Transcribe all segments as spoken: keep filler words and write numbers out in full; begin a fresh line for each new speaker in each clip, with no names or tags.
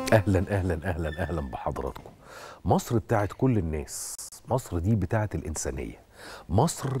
اهلا اهلا اهلا اهلا بحضراتكم. مصر بتاعت كل الناس، مصر دي بتاعت الانسانيه، مصر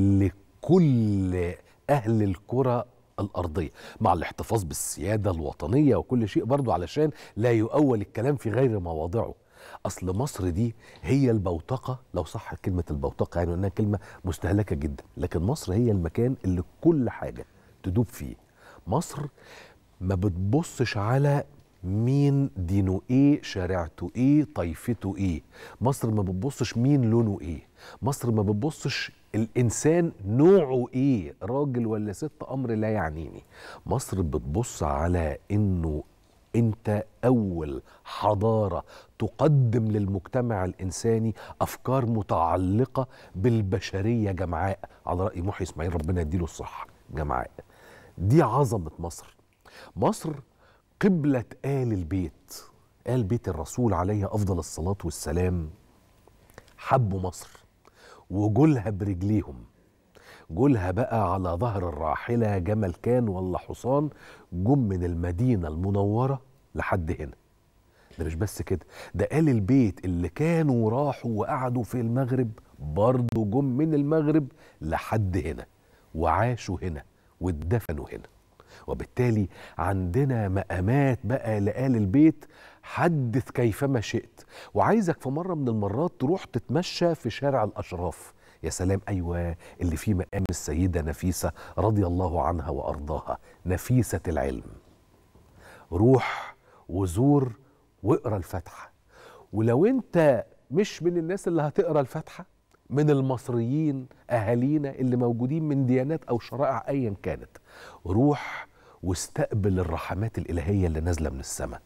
لكل اهل الكره الارضيه، مع الاحتفاظ بالسياده الوطنيه وكل شيء برضو علشان لا يؤول الكلام في غير مواضعه. اصل مصر دي هي البوتقه، لو صح كلمه البوتقه يعني انها كلمه مستهلكه جدا، لكن مصر هي المكان اللي كل حاجه تدوب فيه. مصر ما بتبصش على مين دينه ايه، شريعته ايه، طائفته ايه. مصر ما بتبصش مين لونه ايه. مصر ما بتبصش الانسان نوعه ايه، راجل ولا ست، امر لا يعنيني. مصر بتبص على انه انت اول حضاره تقدم للمجتمع الانساني افكار متعلقه بالبشريه جمعاء، على راي محي اسماعيل ربنا يديله الصحه. جمعاء دي عظمه مصر. مصر قبلة آل البيت، آل بيت الرسول عليه أفضل الصلاة والسلام. حبوا مصر وجولها برجليهم، جولها بقى على ظهر الراحلة، جمل كان ولا حصان، جم من المدينة المنورة لحد هنا. ده مش بس كده، ده آل البيت اللي كانوا راحوا وقعدوا في المغرب برضو جم من المغرب لحد هنا، وعاشوا هنا واتدفنوا هنا. وبالتالي عندنا مقامات بقى لآل البيت حدث كيفما شئت. وعايزك في مرة من المرات تروح تتمشى في شارع الأشراف، يا سلام، أيوة، اللي فيه مقام السيدة نفيسة رضي الله عنها وأرضاها، نفيسة العلم. روح وزور واقرا الفاتحة. ولو انت مش من الناس اللي هتقرا الفاتحة، من المصريين أهالينا اللي موجودين من ديانات أو شرائع أيا كانت، روح واستقبل الرحمات الإلهية اللي نازلة من السماء.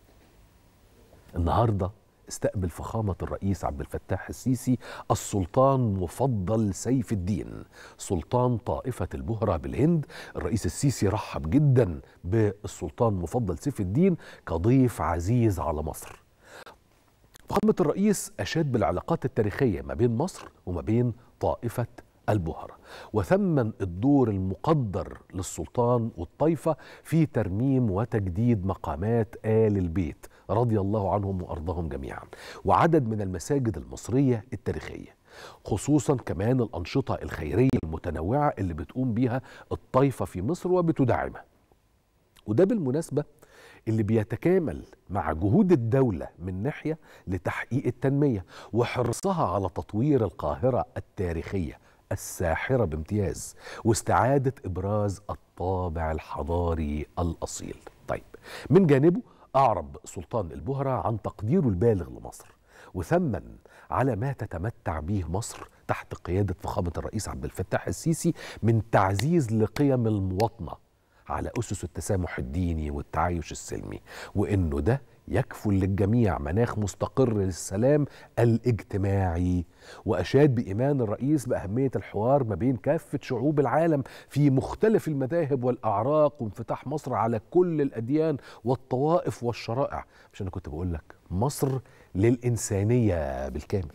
النهاردة استقبل فخامة الرئيس عبد الفتاح السيسي السلطان مفضل سيف الدين، سلطان طائفة البهرة بالهند. الرئيس السيسي رحب جدا بالسلطان مفضل سيف الدين كضيف عزيز على مصر. فخامة الرئيس أشاد بالعلاقات التاريخية ما بين مصر وما بين طائفة البهرة، وثمن الدور المقدر للسلطان والطائفة في ترميم وتجديد مقامات آل البيت رضي الله عنهم وأرضاهم جميعا، وعدد من المساجد المصرية التاريخية، خصوصا كمان الأنشطة الخيرية المتنوعة اللي بتقوم بيها الطائفة في مصر وبتدعمها. وده بالمناسبة اللي بيتكامل مع جهود الدولة من ناحية لتحقيق التنمية وحرصها على تطوير القاهرة التاريخية الساحرة بامتياز، واستعادة إبراز الطابع الحضاري الأصيل. طيب، من جانبه أعرب سلطان البهرة عن تقديره البالغ لمصر، وثمن على ما تتمتع به مصر تحت قيادة فخامة الرئيس عبد الفتاح السيسي من تعزيز لقيم المواطنة على أسس التسامح الديني والتعايش السلمي، وإنه ده يكفل للجميع مناخ مستقر للسلام الاجتماعي. وأشاد بإيمان الرئيس بأهمية الحوار ما بين كافة شعوب العالم في مختلف المذاهب والأعراق، وانفتاح مصر على كل الأديان والطوائف والشرائع. مش أنا كنت بقول لك مصر للإنسانية بالكامل؟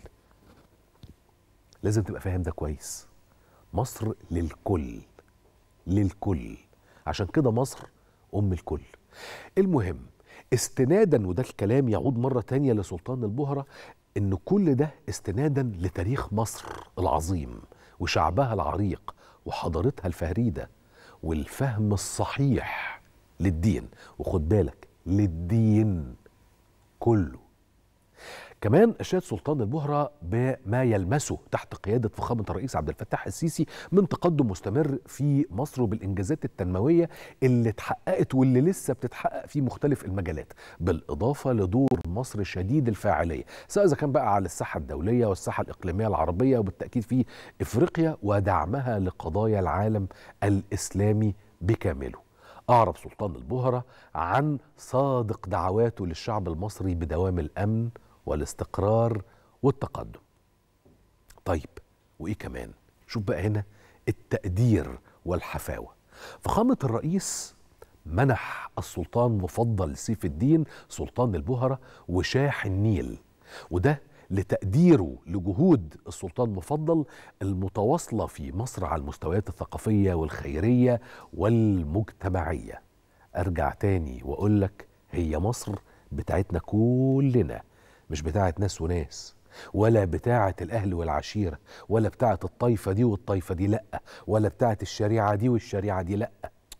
لازم تبقى فاهم ده كويس. مصر للكل، للكل، عشان كده مصر أم الكل. المهم، استنادا، وده الكلام يعود مرة تانية لسلطان البهرة، إن كل ده استنادا لتاريخ مصر العظيم وشعبها العريق وحضارتها الفريدة والفهم الصحيح للدين، وخد بالك للدين كله. كمان أشاد سلطان البهرة بما يلمسه تحت قيادة فخامة الرئيس عبد الفتاح السيسي من تقدم مستمر في مصر وبالإنجازات التنموية اللي اتحققت واللي لسه بتتحقق في مختلف المجالات، بالإضافة لدور مصر شديد الفاعلية، سواء إذا كان بقى على الساحة الدولية والساحة الإقليمية العربية وبالتأكيد في إفريقيا، ودعمها لقضايا العالم الإسلامي بكامله. أعرب سلطان البهرة عن صادق دعواته للشعب المصري بدوام الأمن والاستقرار والتقدم. طيب، وإيه كمان؟ شوف بقى هنا التقدير والحفاوة. فخامة الرئيس منح السلطان مفضل سيف الدين سلطان البهرة وشاح النيل، وده لتقديره لجهود السلطان مفضل المتواصلة في مصر على المستويات الثقافية والخيرية والمجتمعية. أرجع تاني وأقول لك، هي مصر بتاعتنا كلنا، مش بتاعت ناس وناس، ولا بتاعت الأهل والعشيرة، ولا بتاعت الطائفة دي والطائفة دي لأ، ولا بتاعت الشريعة دي والشريعة دي لأ.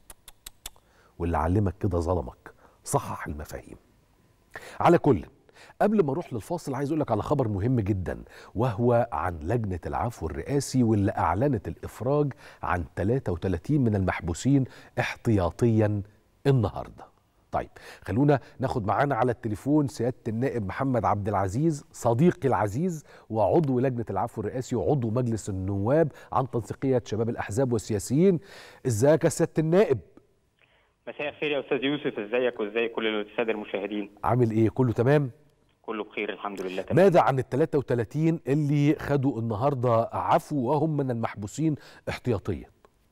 واللي علمك كده ظلمك. صحح المفاهيم. على كل، قبل ما اروح للفاصل عايز اقول لك على خبر مهم جدا، وهو عن لجنة العفو الرئاسي واللي اعلنت الافراج عن ثلاثة وثلاثين من المحبوسين احتياطيا النهارده. طيب خلونا ناخد معانا على التليفون سيادة النائب محمد عبد العزيز، صديقي العزيز وعضو لجنة العفو الرئاسي وعضو مجلس النواب عن تنسيقية شباب الأحزاب والسياسيين. ازيك يا سيادة النائب؟
مساء الخير يا استاذ يوسف، ازيك وازاي كل الساده المشاهدين؟
عامل ايه؟ كله تمام؟
كله بخير الحمد لله تمام.
ماذا عن ال ثلاثة وثلاثين اللي خدوا النهارده عفو وهم من المحبوسين احتياطيا؟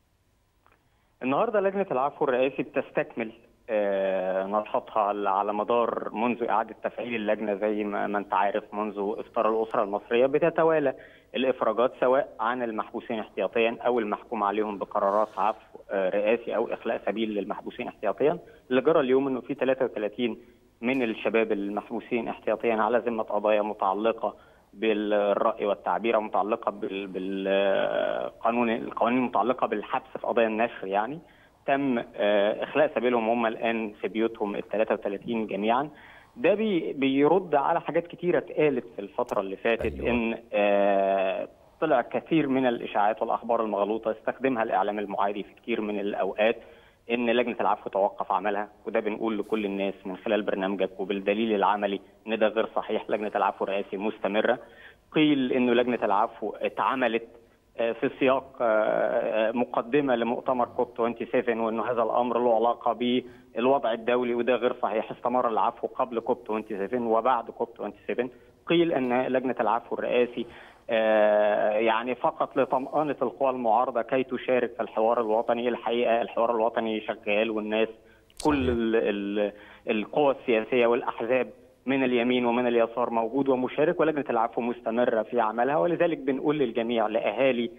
النهارده لجنه العفو الرئاسي بتستكمل آه نشاطها على مدار منذ اعاده تفعيل اللجنه، زي ما, ما انت عارف منذ افطار الاسره المصريه بتتوالى الافراجات سواء عن المحبوسين احتياطيا او المحكوم عليهم بقرارات عفو آه رئاسي او اخلاء سبيل للمحبوسين احتياطيا. اللي جرى اليوم انه في ثلاثة وثلاثين من الشباب المحبوسين احتياطيا على ذمه قضايا متعلقه بالرأي والتعبير او متعلقه بالقانون القوانين المتعلقه بالحبس في قضايا النشر، يعني تم اخلاء سبيلهم هم الان في بيوتهم ال ثلاثة وثلاثين جميعا. ده بي بيرد على حاجات كتيره اتقالت في الفتره اللي فاتت. أيوة. ان آه طلع كثير من الاشاعات والاخبار المغلوطه استخدمها الاعلام المعادي في كتير من الاوقات، ان لجنه العفو توقف عملها، وده بنقول لكل الناس من خلال برنامجك وبالدليل العملي ان ده غير صحيح. لجنه العفو الرئاسي مستمره. قيل انه لجنه العفو اتعملت في سياق مقدمه لمؤتمر كوب سبعة وعشرين وانه هذا الامر له علاقه بالوضع الدولي، وده غير صحيح. استمر العفو قبل كوب سبعة وعشرين وبعد كوب سبعة وعشرين. قيل ان لجنه العفو الرئاسي يعني فقط لطمأنة القوى المعارضة كي تشارك في الحوار الوطني. الحقيقة الحوار الوطني شغال، والناس كل ال ال القوى السياسية والأحزاب من اليمين ومن اليسار موجود ومشارك، ولجنة العفو مستمرة في عملها. ولذلك بنقول للجميع، لأهالي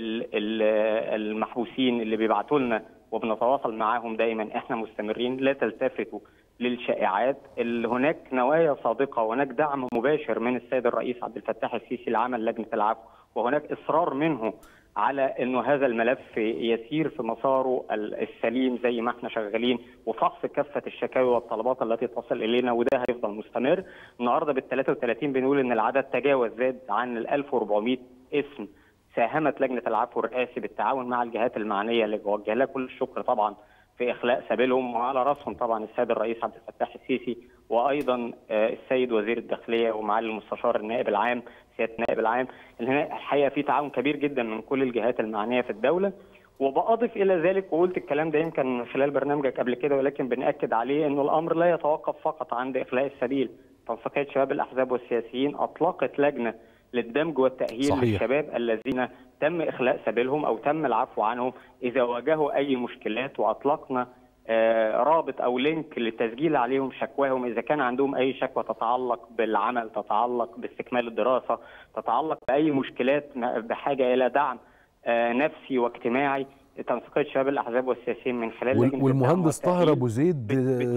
المحبوسين اللي بيبعتوا لنا وبنتواصل معاهم دايما، احنا مستمرين، لا تلتفتوا للشائعات. اللي هناك نوايا صادقه وهناك دعم مباشر من السيد الرئيس عبد الفتاح السيسي لعمل لجنه العفو، وهناك اصرار منه على انه هذا الملف يسير في مساره السليم زي ما احنا شغالين، وفحص كافه الشكاوي والطلبات التي تصل الينا، وده هيفضل مستمر. النهارده بال ثلاثة وثلاثين بنقول ان العدد تجاوز زاد عن ال ألف وأربعمائة اسم. ساهمت لجنه العفو الرئاسي بالتعاون مع الجهات المعنيه اللي بوجه لها كل الشكر طبعا في اخلاء سبيلهم، وعلى راسهم طبعا السيد الرئيس عبد الفتاح السيسي، وايضا السيد وزير الداخليه ومعالي المستشار النائب العام سياده النائب العام. الحقيقه في تعاون كبير جدا من كل الجهات المعنيه في الدوله. وبأضف الى ذلك، وقلت الكلام ده يمكن من خلال برنامجك قبل كده ولكن بنأكد عليه، انه الامر لا يتوقف فقط عند اخلاء السبيل. تنسيقيه شباب الاحزاب والسياسيين اطلقت لجنه للدمج والتأهيل صحيح. للشباب الذين تم إخلاء سبيلهم أو تم العفو عنهم إذا واجهوا أي مشكلات، وأطلقنا آه رابط أو لينك للتسجيل عليهم شكواهم إذا كان عندهم أي شكوى تتعلق بالعمل، تتعلق باستكمال الدراسة، تتعلق بأي مشكلات بحاجة إلى دعم آه نفسي واجتماعي. تنسيقية شباب الأحزاب والسياسيين من خلال
لجنة والمهندس طاهر أبو زيد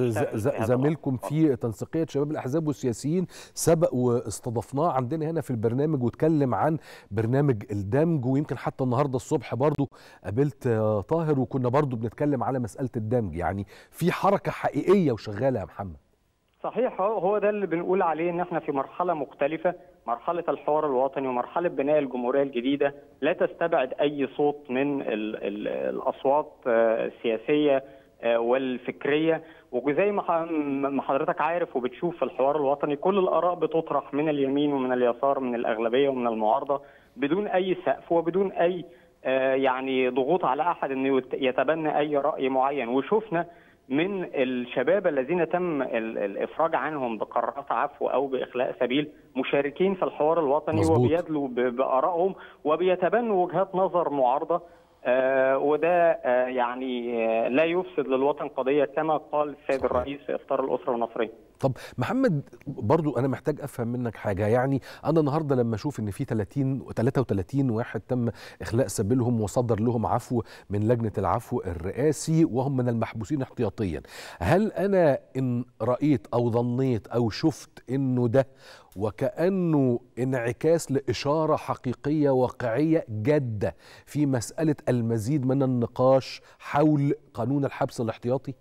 زميلكم في تنسيقية شباب الأحزاب والسياسيين سبق واستضفناه عندنا هنا في البرنامج واتكلم عن برنامج الدمج، ويمكن حتى النهارده الصبح برضو قابلت طاهر وكنا برضو بنتكلم على مسألة الدمج. يعني في حركة حقيقية وشغالة يا محمد.
صحيح، هو ده اللي بنقول عليه، ان احنا في مرحله مختلفه، مرحله الحوار الوطني ومرحله بناء الجمهوريه الجديده لا تستبعد اي صوت من ال ال الاصوات السياسيه والفكريه. وزي ما حضرتك عارف وبتشوف في الحوار الوطني كل الاراء بتطرح من اليمين ومن اليسار، من الاغلبيه ومن المعارضه، بدون اي سقف وبدون اي يعني ضغوط على احد انه يتبنى اي راي معين. وشفنا من الشباب الذين تم الافراج عنهم بقرارات عفو او باخلاء سبيل مشاركين في الحوار الوطني مزبوط. وبيدلوا بارائهم وبيتبنوا وجهات نظر معارضه، آه وده آه يعني آه لا يفسد للوطن قضيه كما قال السيد الرئيس في افطار الاسره المصريه.
طب محمد، برضو انا محتاج افهم منك حاجه. يعني انا النهارده لما اشوف ان في ثلاثين ثلاثة وثلاثين واحد تم اخلاء سبيلهم وصدر لهم عفو من لجنه العفو الرئاسي وهم من المحبوسين احتياطيا، هل انا ان رايت او ظنيت او شفت انه ده وكأنه انعكاس لإشارة حقيقية واقعية جادة في مسألة المزيد من النقاش حول قانون الحبس الاحتياطي؟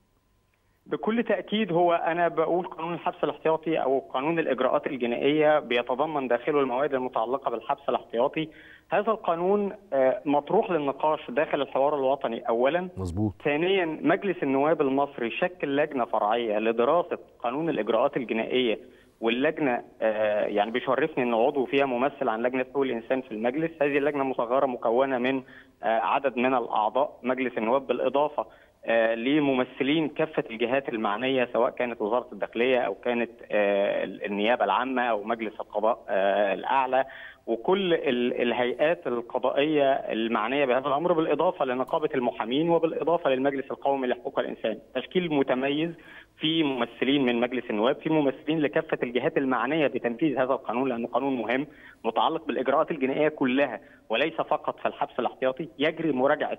بكل تأكيد. هو أنا بقول قانون الحبس الاحتياطي أو قانون الإجراءات الجنائية بيتضمن داخله المواد المتعلقة بالحبس الاحتياطي. هذا القانون مطروح للنقاش داخل الحوار الوطني أولا.
مظبوط.
ثانيا، مجلس النواب المصري شكل لجنة فرعية لدراسة قانون الإجراءات الجنائية، واللجنة يعني بيشرفني أن عضو فيها ممثل عن لجنة حقوق الإنسان في المجلس. هذه اللجنة مصغرة مكونة من عدد من الأعضاء مجلس النواب، بالإضافة لممثلين كافة الجهات المعنية، سواء كانت وزارة الداخلية أو كانت النيابة العامة أو مجلس القضاء الأعلى، وكل الهيئات القضائية المعنية بهذا الأمر، بالإضافة لنقابة المحامين وبالإضافة للمجلس القومي لحقوق الإنسان. تشكيل متميز، في ممثلين من مجلس النواب، في ممثلين لكافة الجهات المعنية بتنفيذ هذا القانون، لأنه قانون مهم متعلق بالإجراءات الجنائية كلها وليس فقط في الحبس الاحتياطي. يجري مراجعة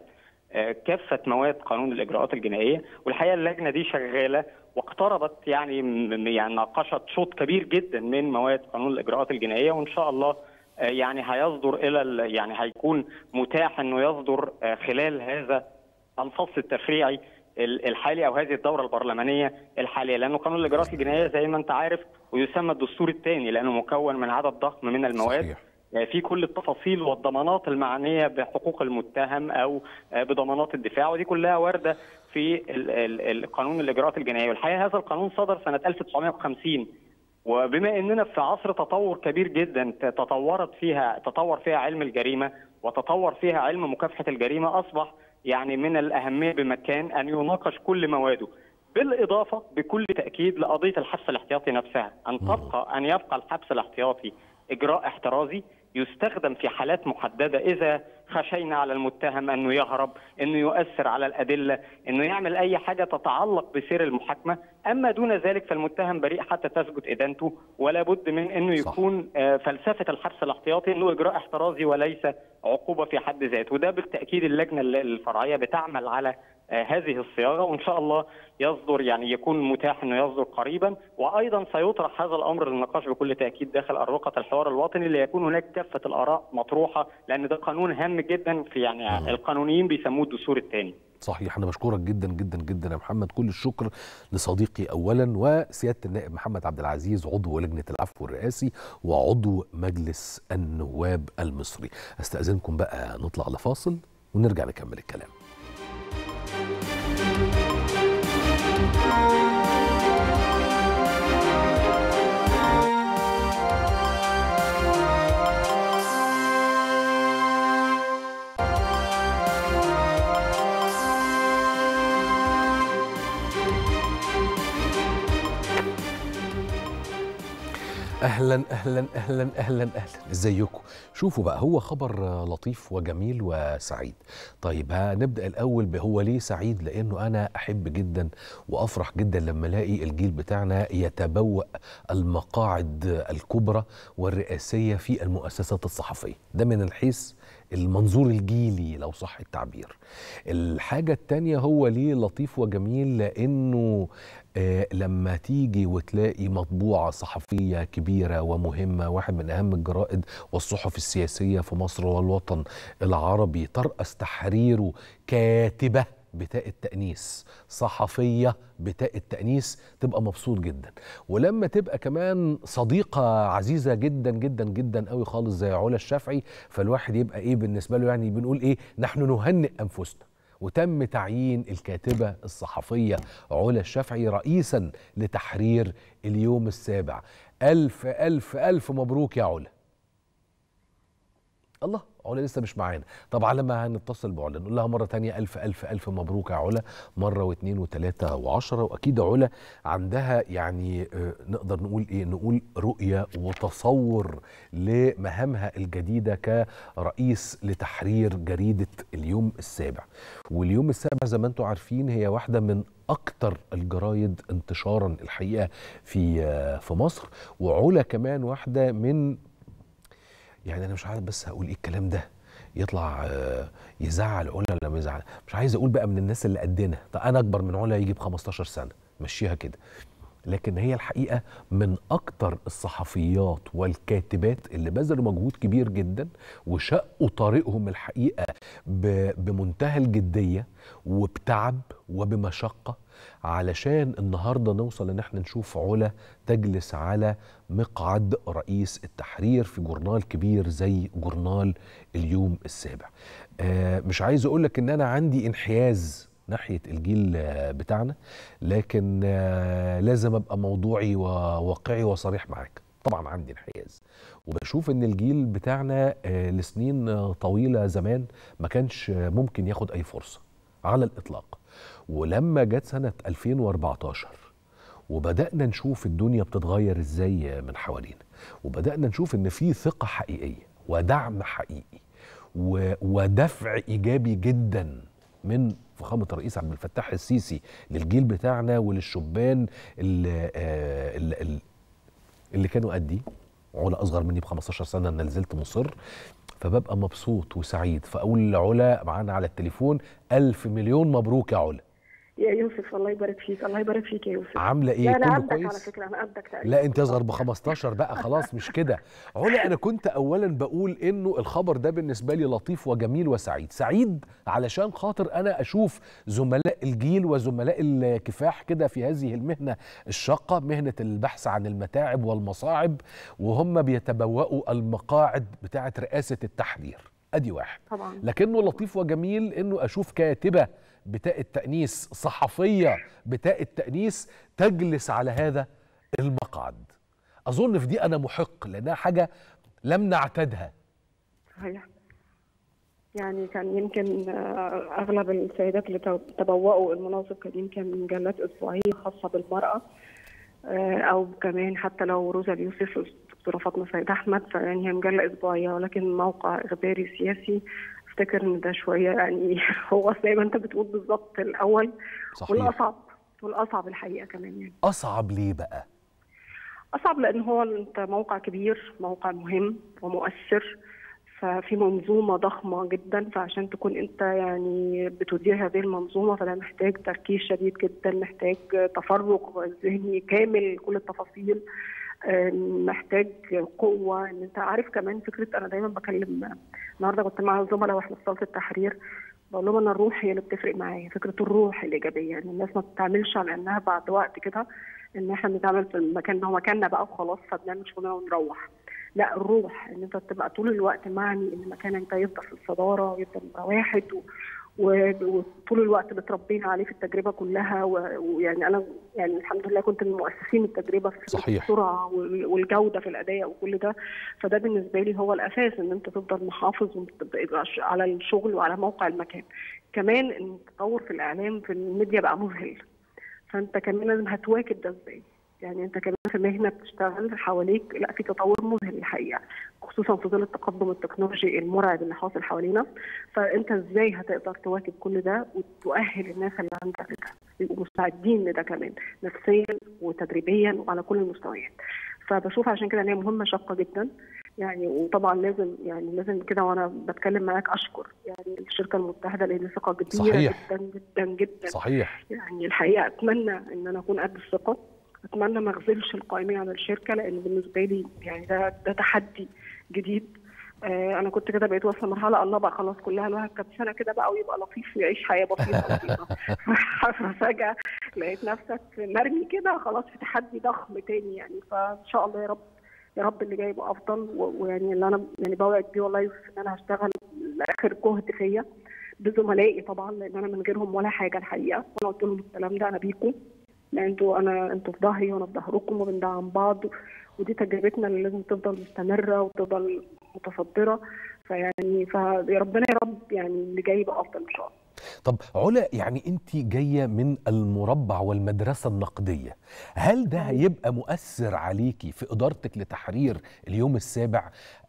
كافة مواد قانون الإجراءات الجنائية، والحقيقة اللجنة دي شغالة واقتربت، يعني يعني ناقشت شوط كبير جدا من مواد قانون الإجراءات الجنائية، وإن شاء الله يعني هيصدر إلى يعني هيكون متاح إنه يصدر خلال هذا الفصل التشريعي الحالي أو هذه الدورة البرلمانية الحالية، لأنه قانون الإجراءات الجنائية زي ما أنت عارف ويسمى الدستور الثاني، لأنه مكون من عدد ضخم من المواد. صحيح. في كل التفاصيل والضمانات المعنية بحقوق المتهم أو بضمانات الدفاع، ودي كلها واردة في القانون الإجراءات الجنائية. والحقيقة هذا القانون صدر سنة ألف وتسعمائة وخمسين، وبما أننا في عصر تطور كبير جدا تطورت فيها تطور فيها علم الجريمة وتطور فيها علم مكافحة الجريمة، أصبح يعني من الأهمية بمكان أن يناقش كل مواده، بالإضافة بكل تأكيد لقضية الحبس الاحتياطي نفسها، أن تبقى أن يبقى الحبس الاحتياطي إجراء احترازي يستخدم في حالات محددة، إذا خشينا على المتهم أنه يهرب، أنه يؤثر على الأدلة، أنه يعمل أي حاجة تتعلق بسير المحاكمة. أما دون ذلك فالمتهم بريء حتى تثبت إدانته، ولا بد من أنه يكون فلسفة الحبس الاحتياطي أنه إجراء احترازي وليس عقوبة في حد ذاته. وده بالتأكيد اللجنة الفرعية بتعمل على هذه الصياغة، وإن شاء الله يصدر يعني يكون متاح أنه يصدر قريبا. وأيضا سيطرح هذا الأمر للنقاش بكل تأكيد داخل أروقة الحوار الوطني، ليكون هناك كافة الآراء مطروحة، لأن ده قانون هام جدا في يعني مم. القانونيين بيسموه الدستور الثاني.
صحيح. أنا بشكرك جدا جدا جدا يا محمد، كل الشكر لصديقي أولا وسيادة النائب محمد عبد العزيز عضو لجنة العفو الرئاسي وعضو مجلس النواب المصري. أستأذنكم بقى نطلع لفاصل ونرجع نكمل الكلام. اهلا اهلا اهلا اهلا اهلا، ازيكم؟ شوفوا بقى، هو خبر لطيف وجميل وسعيد. طيب هنبدا الاول بهو ليه سعيد؟ لانه انا احب جدا وافرح جدا لما الاقي الجيل بتاعنا يتبوأ المقاعد الكبرى والرئاسيه في المؤسسات الصحفيه. ده من الحيث المنظور الجيلي لو صح التعبير. الحاجه الثانيه هو ليه لطيف وجميل؟ لانه آه لما تيجي وتلاقي مطبوعة صحفية كبيرة ومهمة، واحد من أهم الجرائد والصحف السياسية في مصر والوطن العربي، ترأس تحريره كاتبة بتاء التأنيث، صحفية بتاء التأنيث، تبقى مبسوط جدا. ولما تبقى كمان صديقة عزيزة جدا جدا جدا قوي خالص زي علا الشافعي، فالواحد يبقى ايه بالنسبة له؟ يعني بنقول ايه؟ نحن نهنئ أنفسنا. وتم تعيين الكاتبة الصحفية علا الشافعي رئيسا لتحرير اليوم السابع. ألف ألف ألف مبروك يا علا. الله، علا لسه مش معانا. طبعا لما هنتصل بعلا نقول لها مرة تانية ألف ألف ألف مبروك يا علا، مرة واثنين وثلاثة وعشرة. وأكيد علا عندها يعني نقدر نقول إيه؟ نقول رؤية وتصور لمهامها الجديدة كرئيس لتحرير جريدة اليوم السابع. واليوم السابع زي ما أنتم عارفين هي واحدة من اكتر الجرايد انتشارا الحقيقه في في مصر. وعلا كمان واحده من، يعني انا مش عارف بس هقول ايه الكلام ده يطلع يزعل علا ولا ما يزعل، مش عايز اقول بقى من الناس اللي قدنا، طب انا اكبر من علا يجي ب خمستاشر سنه مشيها كده، لكن هي الحقيقه من اكتر الصحفيات والكاتبات اللي بذلوا مجهود كبير جدا وشقوا طريقهم الحقيقه بمنتهى الجديه وبتعب وبمشقه علشان النهارده نوصل ان احنا نشوف علا تجلس على مقعد رئيس التحرير في جورنال كبير زي جورنال اليوم السابع. آه مش عايز اقول لك ان انا عندي انحياز ناحيه الجيل بتاعنا، لكن آه لازم ابقى موضوعي وواقعي وصريح معاك. طبعا عندي انحياز وبشوف ان الجيل بتاعنا آه لسنين طويله زمان ما كانش ممكن ياخد اي فرصه على الاطلاق، ولما جت سنه ألفين وأربعتاشر وبدأنا نشوف الدنيا بتتغير ازاي من حوالينا، وبدأنا نشوف ان في ثقة حقيقية ودعم حقيقي ودفع ايجابي جدا من فخامة الرئيس عبد الفتاح السيسي للجيل بتاعنا وللشبان اللي, اللي, اللي كانوا قدي. علا اصغر مني ب خمستاشر سنة، انا نزلت مصر، فببقى مبسوط وسعيد. فاقول لعلا معانا على التليفون الف مليون مبروك يا علا.
يا يوسف الله يبارك فيك. الله يبارك فيك يا يوسف.
عامله ايه؟
لا
كله
انا
كويس؟
على فكره انا قدك تقريبا.
لا انت اصغر ب خمستاشر بقى خلاص مش كده. علا انا كنت اولا بقول انه الخبر ده بالنسبه لي لطيف وجميل وسعيد. سعيد علشان خاطر انا اشوف زملاء الجيل وزملاء الكفاح كده في هذه المهنه الشاقه، مهنه البحث عن المتاعب والمصاعب، وهم بيتبوأوا المقاعد بتاعه رئاسه التحرير. ادي واحد
طبعا.
لكنه لطيف وجميل انه اشوف كاتبه بتاء التأنيس، صحفية بتاء التأنيس تجلس على هذا المقعد. أظن في دي أنا محق لأنها حاجة لم نعتدها.
صحيح. يعني كان يمكن أغلب السيدات اللي تبوأوا المناصب كان يمكن مجلات أسبوعية خاصة بالمرأة، أو كمان حتى لو روزا اليوسف الدكتورة فاطمة سيد أحمد فيعني هي مجلة أسبوعية، ولكن موقع إخباري سياسي افتكر ان ده شويه يعني هو زي ما انت بتقول بالظبط الاول.
صحيح.
والاصعب والاصعب الحقيقه كمان. يعني
اصعب ليه بقى؟
اصعب لان هو انت موقع كبير، موقع مهم ومؤثر، ففي منظومه ضخمه جدا، فعشان تكون انت يعني بتدير هذه المنظومه فده محتاج تركيز شديد جدا، محتاج تفرغ ذهني كامل كل التفاصيل، محتاج قوه. ان انت عارف كمان فكره، انا دايما بكلم، النهارده كنت مع الزملاء واحنا في صاله التحرير بقول لهم ان الروح هي اللي بتفرق معايا، فكره الروح الايجابيه. يعني الناس ما بتتعاملش على انها بعد وقت كده ان احنا بنتعامل في المكان ده هو مكاننا بقى وخلاص فبنعمل شغلنا ونروح. لا، الروح ان انت تبقى طول الوقت معني ان مكانك ده يفضل في الصداره ويفضل نمره واحد، و وطول الوقت بتربينا عليه في التجربه كلها. ويعني انا يعني الحمد لله كنت من مؤسسين التجربه في
صحيح.
السرعه والجوده في الاداء وكل ده، فده بالنسبه لي هو الاساس ان انت تفضل محافظ على الشغل وعلى موقع المكان. كمان ان التطور في الاعلام في الميديا بقى مذهل، فانت كمان لازم هتواكب ده ازاي. يعني انت كمان في مهنه بتشتغل حواليك لا في تطور مذهل الحقيقه، خصوصا في ظل التقدم التكنولوجي المرعب اللي حاصل حوالينا. فانت ازاي هتقدر تواكب كل ده وتؤهل الناس اللي عندك ده يبقوا مستعدين لده كمان نفسيا وتدريبيا وعلى كل المستويات. فبشوف عشان كده ان هي مهمه شاقه جدا يعني. وطبعا لازم يعني لازم كده وانا بتكلم معاك اشكر يعني الشركه المتحده لان ثقه كبيره.
صحيح.
جدا جدا جدا.
صحيح.
يعني الحقيقه اتمنى ان انا اكون قد الثقه، اتمنى ما اغزلش القائمين على الشركه لان بالنسبه لي يعني ده ده تحدي جديد. آه انا كنت كده بقيت واصله مرحله الله بقى خلاص كلها الواحد كام سنه كده بقى ويبقى لطيف ويعيش حياه بسيطه لطيفه. ففجاه لقيت نفسك مرمي كده خلاص في تحدي ضخم تاني يعني. فان شاء الله يا رب يا رب اللي جاي يبقى افضل. ويعني اللي انا يعني بوعد بيه والله ان انا هشتغل لاخر جهد فيا بزملائي طبعا لان انا من غيرهم ولا حاجه الحقيقه. وانا قلت لهم الكلام ده، انا بيكم، انتوا انا انتوا في ظهري وانا في ظهركم وبندعم بعض، ودي تجربتنا اللي لازم تفضل مستمره وتفضل متصدره. فيعني فيا ربنا يا رب يعني اللي جاي يبقى افضل ان شاء الله.
طب علا يعني انت جايه من المربع والمدرسه النقديه، هل ده هيبقى مؤثر عليكي في ادارتك لتحرير اليوم السابع؟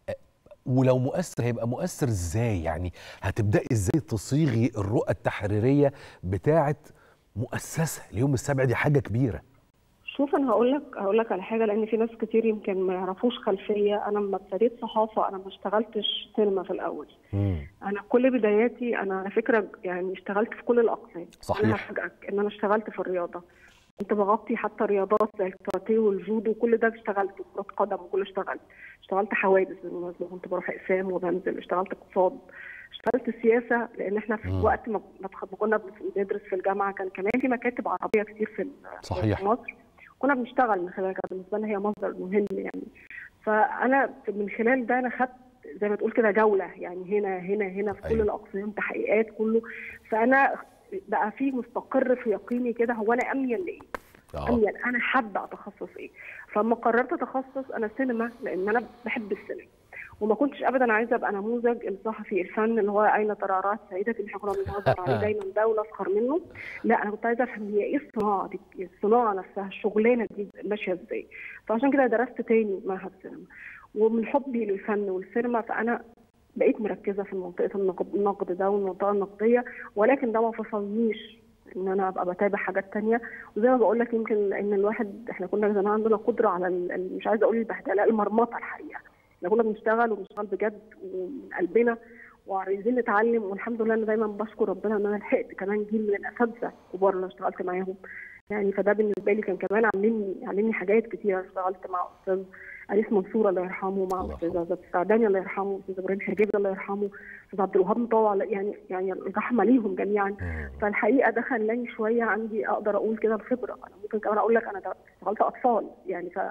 ولو مؤثر هيبقى مؤثر ازاي؟ يعني هتبداي ازاي تصيغي الرؤى التحريريه بتاعه مؤسسه اليوم السابع دي حاجه كبيره.
شوف انا هقول لك هقول لك على حاجه، لان في ناس كتير يمكن ما يعرفوش خلفيه. انا لما ابتديت صحافه انا ما اشتغلتش سينما في الاول.
مم.
انا كل بداياتي انا على فكره يعني اشتغلت في كل الاقسام.
صحيح.
انا هفاجئك ان انا اشتغلت في الرياضه، كنت بغطي حتى رياضات زي الكاراتيه والجودو وكل ده اشتغلت، كرة قدم وكل اشتغلت اشتغلت حوادث بالمناسبه، كنت بروح اقسام وبنزل، اشتغلت اقتصاد، اشتغلت سياسه، لان احنا في
مم.
وقت ما ما كنا بندرس في الجامعه كان كمان في مكاتب عربيه كتير في
صحيح.
في مصر، كنا بنشتغل من خلالها، كانت بالنسبه لنا هي مصدر مهم يعني. فانا من خلال ده انا خدت زي ما تقول كده جوله، يعني هنا هنا هنا في كل
أيوة.
الاقسام، تحقيقات كله. فانا بقى في مستقر في يقيني كده، هو انا اميل لايه؟
آه.
اميل انا حابه اتخصص ايه؟ فلما قررت اتخصص انا سينما، لان انا بحب السينما، وما كنتش ابدا عايزه ابقى نموذج الصحفي الفن اللي هو اين ترعرعت سيدتي اللي احنا كنا بنهزر عليه دايما ده ونسخر منه. لا، انا كنت عايزه افهم هي ايه الصناعه دي، الصناعه نفسها، الشغلانه دي ماشيه ازاي. فعشان كده درست تاني معهد السينما، ومن حبي للفن والسينما فانا بقيت مركزه في منطقه النقد ده والمنطقه النقديه، ولكن ده ما فصلنيش ان انا ابقى بتابع حاجات تانية. وزي ما بقول لك يمكن ان الواحد احنا كنا زمان عندنا قدره على مش عايزه اقول البهدله، المرمطه الحقيقه. احنا كنا بنشتغل وبنشتغل بجد ومن قلبنا وعايزين نتعلم، والحمد لله انا دايما بشكر ربنا ان انا لحقت كمان جيل من الاساتذه الكبار اللي اشتغلت معاهم يعني. فده بالنسبه لي كان كمان علمني علمني حاجات كتير. اشتغلت مع استاذ انيس منصور الله يرحمه، مع استاذ عزت السعداني الله يرحمه، استاذ ابراهيم حجاب الله يرحمه، استاذ عبد الوهاب مطوع، يعني يعني الرحمه ليهم جميعا. فالحقيقه ده خلاني شويه عندي اقدر اقول كده الخبره. انا ممكن كمان اقول لك انا اشتغلت اطفال يعني، ف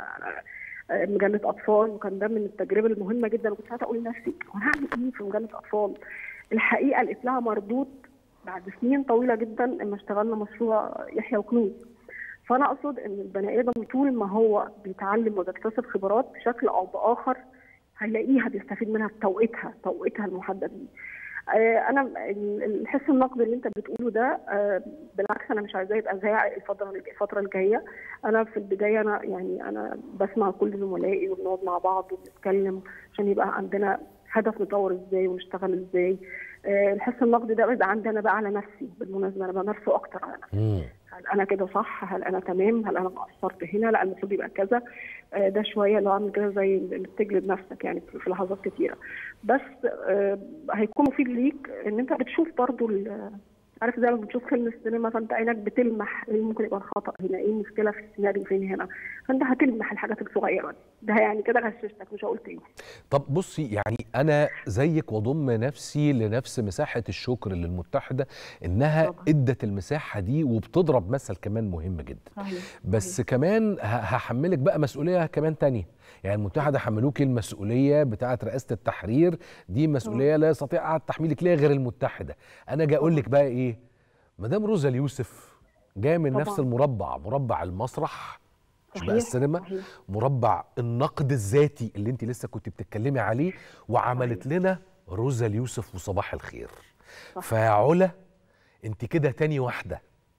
مجله اطفال، وكان ده من التجربه المهمه جدا. وكنت ساعتها اقول لنفسي وانا هعمل ايه في مجله اطفال؟ الحقيقه لقيت لها مردود بعد سنين طويله جدا لما اشتغلنا مشروع يحيى وكنوز. فانا اقصد ان البني ادم طول ما هو بيتعلم وبيكتسب خبرات بشكل او باخر هيلاقيها بيستفيد منها في توقيتها توقيتها المحدد ليه. انا الحس النقد اللي انت بتقوله ده بالعكس انا مش عايزاه يبقى زي الفتره الفتره الجايه. انا في البدايه انا يعني انا بسمع كل زملائي وبنقعد مع بعض وبنتكلم عشان يبقى عندنا هدف نطور ازاي ونشتغل ازاي. الحس النقد ده بيبقى عندي انا بقى على نفسي بالمناسبه، انا بمارسه اكتر على نفسي. هل انا كده صح؟ هل انا تمام؟ هل انا قصرت هنا؟ لا المفروض يبقى كذا. ده شويه اللي هو عامل كده زي اللي بتجلد نفسك يعني في لحظات كتيره. بس هيكون مفيد ليك ان انت بتشوف برضو عارف زي ما بتشوف فيلم السينما، فانت عينك بتلمح ايه ممكن يبقى الخطا هنا، ايه المشكله في السيناريو فين هنا، فانت هتلمح الحاجات الصغيره دي. ده يعني كده غششتك مش هقول تاني.
طب بصي، يعني انا زيك واضم نفسي لنفس مساحه الشكر للمتحده انها طبعا ادت المساحه دي وبتضرب مثل كمان مهم جدا.
صحيح.
بس
صحيح.
كمان هحملك بقى مسؤوليه كمان تانية. يعني المتحده حملوكي المسؤوليه بتاعه رئاسه التحرير، دي مسؤوليه لا يستطيع احد تحميلك ليها غير المتحده. انا جاي اقول لك بقى ايه، مدام روزا اليوسف جايه من طبعا نفس المربع، مربع المسرح مش بقى السينما، صحيح. مربع النقد الذاتي اللي انت لسه كنت بتتكلمي عليه، وعملت صحيح. لنا روزا اليوسف وصباح الخير. فيا علا انت كده تاني واحده.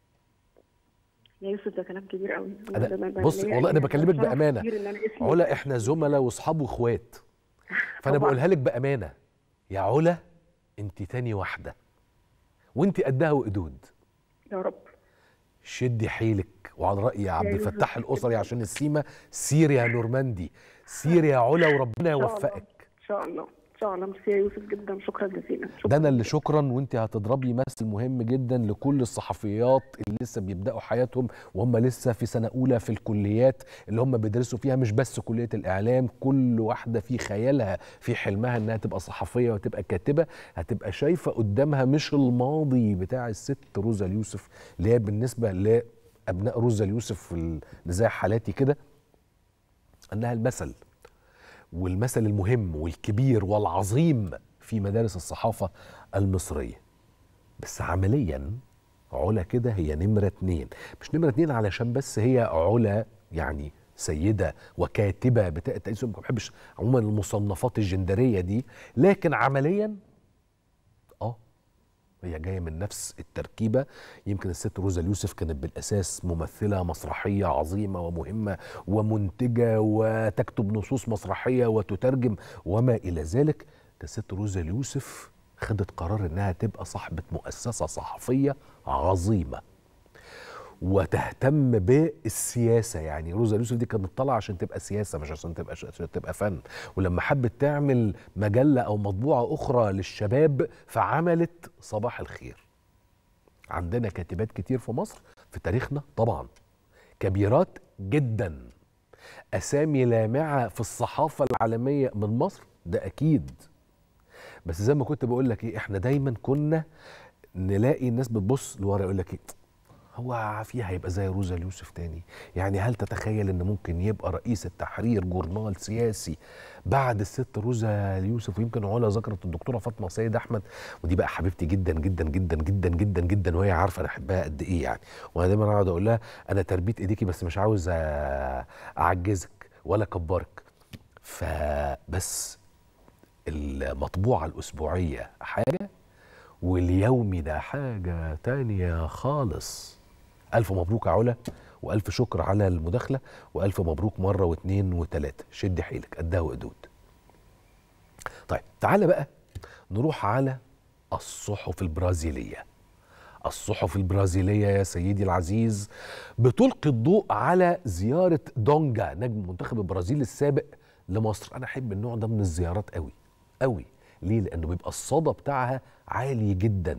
يا يوسف ده كلام كبير قوي.
أنا بص والله انا بكلمك بامانه، علا احنا زملاء واصحاب واخوات، فانا بقولها لك بامانه يا علا انت تاني واحده، وانت قدها وقدود
يا رب.
شدي حيلك، وعلى راي عبد الفتاح الاسري عشان السيما، سير يا نورماندي، سير يا علا وربنا يوفقك
ان شاء الله. ان شاء الله. ميرسي يا يوسف جدا، شكرا جزيلا.
ده انا اللي شكرا. وانت هتضربي مثل مهم جدا لكل الصحفيات اللي لسه بيبداوا حياتهم وهم لسه في سنه اولى في الكليات اللي هم بيدرسوا فيها، مش بس كليه الاعلام، كل واحده في خيالها في حلمها انها تبقى صحفيه وتبقى كاتبه، هتبقى شايفه قدامها مش الماضي بتاع الست روزا اليوسف اللي هي بالنسبه لابناء روزا اليوسف اللي زي حالاتي كده انها المثل، والمثل المهم والكبير والعظيم في مدارس الصحافة المصرية. بس عمليا علا كده هي نمرة اتنين، مش نمرة اتنين علشان بس هي علا يعني سيدة وكاتبة بتاعت تأسيس، ما بحبش عموما المصنفات الجندرية دي، لكن عمليا اه هي جاية من نفس التركيبة. يمكن الست روزا اليوسف كانت بالأساس ممثلة مسرحية عظيمة ومهمة ومنتجة وتكتب نصوص مسرحية وتترجم وما إلى ذلك. الست روزا اليوسف خدت قرار إنها تبقى صاحبة مؤسسة صحفية عظيمة. وتهتم بالسياسه. يعني روزا اليوسف دي كانت طالعه عشان تبقى سياسه مش عشان تبقى عشان تبقى فن. ولما حبت تعمل مجله او مطبوعه اخرى للشباب فعملت صباح الخير. عندنا كاتبات كتير في مصر في تاريخنا طبعا كبيرات جدا، اسامي لامعه في الصحافه العالميه من مصر، ده اكيد. بس زي ما كنت بقول لك ايه، احنا دايما كنا نلاقي الناس بتبص لورا يقول لك ايه، هو في هيبقى زي روزا اليوسف تاني؟ يعني هل تتخيل ان ممكن يبقى رئيس التحرير جورنال سياسي بعد الست روزا اليوسف؟ ويمكن علا ذكرت الدكتوره فاطمه سيد احمد، ودي بقى حبيبتي جدا جدا جدا جدا جدا جدا، وهي عارفه انا احبها قد ايه يعني. وانا دايما اقعد اقول لها انا تربيت ايديكي بس مش عاوز اعجزك ولا اكبرك. فبس المطبوعه الاسبوعيه حاجه واليومي ده حاجه تانيه خالص. ألف مبروك يا علا، وألف شكر على المداخلة، وألف مبروك مرة واثنين وثلاثة. شد حيلك قدها وقدود. طيب تعالى بقى نروح على الصحف البرازيلية. الصحف البرازيلية يا سيدي العزيز بتلقي الضوء على زيارة دونجا نجم منتخب البرازيل السابق لمصر. أنا أحب النوع ده من الزيارات قوي قوي. ليه؟ لأنه بيبقى الصدى بتاعها عالي جدا،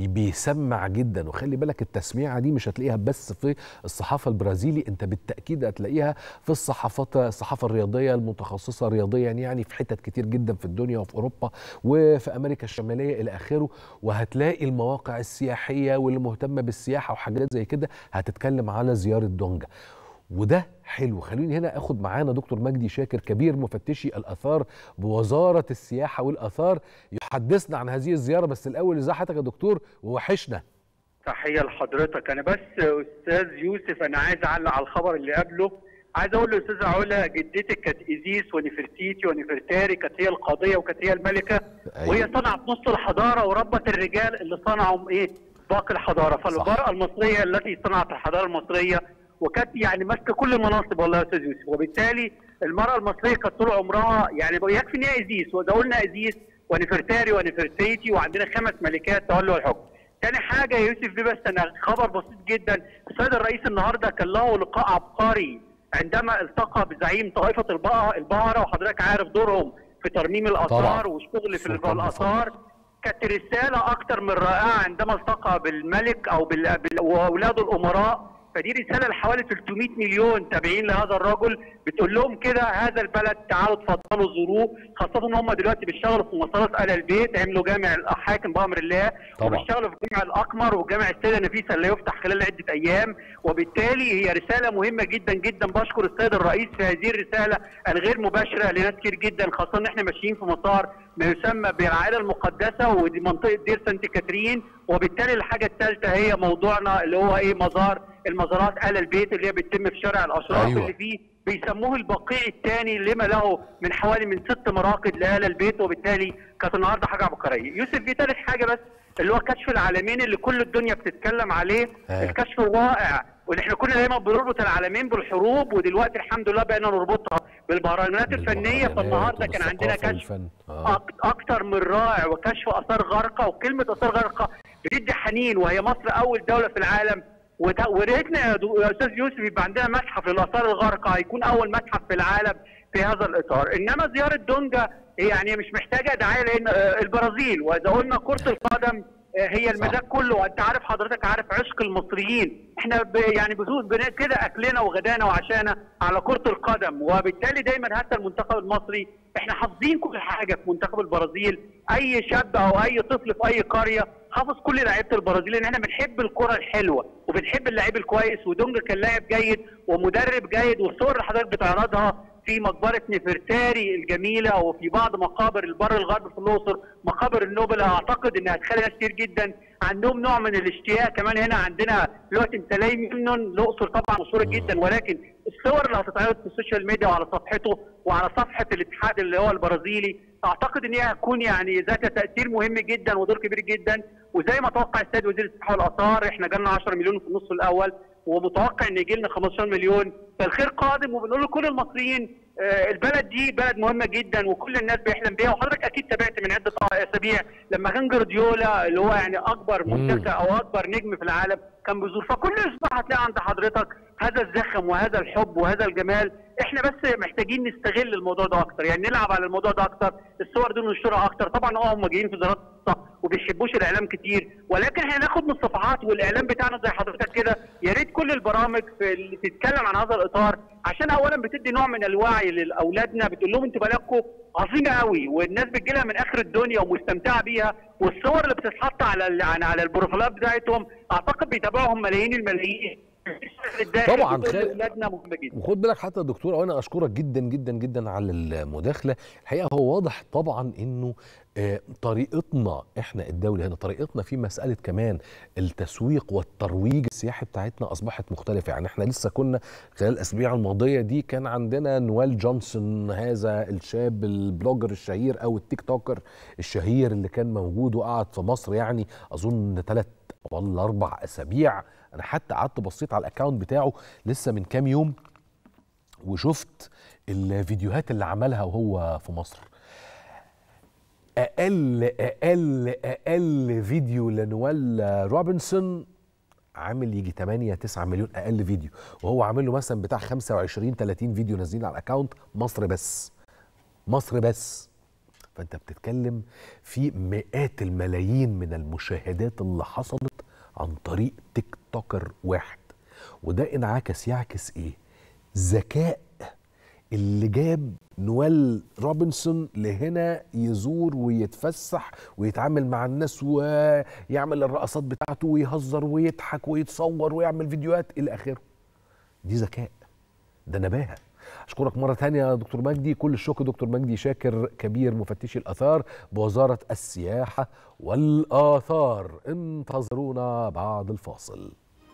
بيسمع جدا. وخلي بالك التسميعة دي مش هتلاقيها بس في الصحافة البرازيلي، انت بالتأكيد هتلاقيها في الصحافات الصحافة الرياضية المتخصصة رياضيا يعني في حتت كتير جدا في الدنيا وفي أوروبا وفي أمريكا الشمالية إلى آخره. وهتلاقي المواقع السياحية واللي مهتمة بالسياحة وحاجات زي كده هتتكلم على زيارة دونجا، وده حلو. خليني هنا اخد معانا دكتور مجدي شاكر كبير مفتشي الاثار بوزاره السياحه والاثار يحدثنا عن هذه الزياره. بس الاول ازي حضرتك يا دكتور ووحشنا.
تحيه لحضرتك. انا بس استاذ يوسف انا عايز اعلق على الخبر اللي قبله. عايز اقول لاستاذه علا جدتك كانت ايزيس ونفرتيتي ونفرتاري، كانت هي القاضيه وكانت هي الملكه. أيوة. وهي صنعت نص الحضاره وربت الرجال اللي صنعوا ايه باقي الحضاره. فالمراه المصريه التي صنعت الحضاره المصريه وكانت يعني ماسكه كل المناصب والله يا استاذ يوسف. وبالتالي المراه المصريه كانت طول عمرها يعني يكفي ان هي ايزيس، وده قلنا ايزيس ونفرتاري ونفرتيتي وعندنا خمس ملكات تولوا الحكم. تاني حاجه يا يوسف دي بس انا خبر بسيط جدا. السيد الرئيس النهارده كان له لقاء عبقري عندما التقى بزعيم طائفه البهره، وحضرتك عارف دورهم في ترميم الاثار والشغل في الاثار. كانت رساله اكثر من رائعه عندما التقى بالملك او باولاده الامراء. فدي رساله لحوالي ثلاثمائة مليون تابعين لهذا الرجل، بتقول لهم كده هذا البلد تعالوا اتفضلوا زوروه، خاصه ان هم دلوقتي بيشتغلوا في مصالح ال البيت، عملوا جامع الحاكم بامر الله، وبيشتغلوا في جامع الاقمر وجامع السيده نفيسه اللي يفتح خلال عده ايام. وبالتالي هي رساله مهمه جدا جدا. بشكر السيد الرئيس في هذه الرساله الغير مباشره لناس كتير جدا، خاصه ان احنا ماشيين في مسار ما يسمى بالعائله المقدسه ودي منطقه دير سانت كاترين. وبالتالي الحاجه الثالثه هي موضوعنا اللي هو ايه مزار المزارات آل البيت اللي هي بتتم في شارع الاشراف. أيوة. اللي فيه بيسموه البقيع الثاني لما له من حوالي من ست مراقد لآل البيت. وبالتالي كانت النهارده حاجه عبقريه. يوسف في ثالث حاجه بس اللي هو كشف العالمين اللي كل الدنيا بتتكلم عليه. آه. الكشف الرائع واللي احنا كنا دايما بنربط العالمين بالحروب، ودلوقتي الحمد لله بقينا نربطها بالمهرجانات الفنيه. فالنهارده كان عندنا كشف آه. اكتر من رائع وكشف اثار غارقه. وكلمه اثار غارقه بتدي حنين، وهي مصر اول دوله في العالم. وريتنا يا استاذ يوسف يبقى عندنا متحف للاثار الغارقه، هيكون اول متحف في العالم في هذا الاطار. انما زياره دونجا يعني مش محتاجه دعايه لان البرازيل، واذا قلنا كره القدم هي المزاج كله. وانت عارف حضرتك عارف عشق المصريين، احنا يعني بزود كده اكلنا وغدانا وعشانا على كره القدم. وبالتالي دايما حتى المنتخب المصري احنا حافظين كل حاجه في منتخب البرازيل. اي شاب او اي طفل في اي قريه حافظ كل لعيبه البرازيل، لان احنا بنحب الكره الحلوه وبنحب اللعيب الكويس. ودونجا كان لاعب جيد ومدرب جيد. والصور اللي حضرتك بتعرضها في مقبره نفرتاري الجميله وفي بعض مقابر البر الغربي في الاقصر، مقابر النوبل، اعتقد انها هتخلي ناس كتير جدا عندهم نوع من الاشتياق. كمان هنا عندنا دلوقتي تمثالي منه الاقصر طبعا مشهوره جدا، ولكن الصور اللي هتتعرض في السوشيال ميديا وعلى صفحته وعلى صفحه الاتحاد اللي هو البرازيلي اعتقد ان هي هتكون يعني ذات تاثير مهم جدا ودور كبير جدا. وزي ما توقع السيد وزير الصحه والاثار احنا جالنا عشرة مليون في النصف الاول، ومتوقع ان يجي لنا خمستاشر مليون. فالخير قادم، وبنقول لكل المصريين البلد دي بلد مهمه جدا وكل الناس بيحلم بيها. وحضرتك اكيد تابعت من عده اسابيع لما كان جوارديولا اللي هو يعني اكبر منتخب او اكبر نجم في العالم كان بيزور. فكل اسبوع هتلاقي عند حضرتك هذا الزخم وهذا الحب وهذا الجمال. احنا بس محتاجين نستغل الموضوع ده اكتر، يعني نلعب على الموضوع ده اكتر، الصور دي ننشرها اكتر. طبعا اه هم جايين في زيارات وبيحبوش الاعلام كتير، ولكن احنا ناخد من الصفحات والاعلام بتاعنا زي حضرتك كده. يا ريت كل البرامج في اللي تتكلم عن هذا الاطار، عشان اولا بتدي نوع من الوعي لاولادنا، بتقول لهم انتوا بلدكم عظيمه قوي والناس بتجيلها من اخر الدنيا ومستمتعه بيها، والصور اللي بتتحط على يعني على البروفايلات بتاعتهم اعتقد بيتابعهم ملايين الملايين.
طبعا وخد بالك حتى يا دكتور، وانا اشكرك جدا جدا جدا على المداخله. الحقيقه هو واضح طبعا انه طريقتنا احنا الدولة هنا، طريقتنا في مسألة كمان التسويق والترويج السياحي بتاعتنا أصبحت مختلفة. يعني احنا لسه كنا خلال الأسابيع الماضية دي كان عندنا نوال جونسون، هذا الشاب البلوجر الشهير أو التيك توكر الشهير اللي كان موجود وقعد في مصر يعني أظن ثلاث ولا أربع أسابيع. أنا حتى قعدت بصيت على الأكاونت بتاعه لسه من كام يوم وشفت الفيديوهات اللي عملها وهو في مصر. أقل أقل أقل فيديو لنوال روبنسون عامل يجي ثمانية تسعة مليون أقل فيديو، وهو عامل له مثلا بتاع خمسة وعشرين ثلاثين فيديو نازلين على الأكاونت مصر بس. مصر بس. فأنت بتتكلم في مئات الملايين من المشاهدات اللي حصلت عن طريق تيك توكر واحد. وده انعكس يعكس إيه؟ ذكاء اللي جاب نوال روبنسون لهنا يزور ويتفسح ويتعامل مع الناس ويعمل الرقصات بتاعته ويهزر ويضحك ويتصور ويعمل فيديوهات إلى آخره. دي ذكاء، ده نباهة. أشكرك مرة تانية يا دكتور مجدي. كل الشكر دكتور مجدي شاكر، كبير مفتشي الآثار بوزارة السياحة والآثار. انتظرونا بعد الفاصل.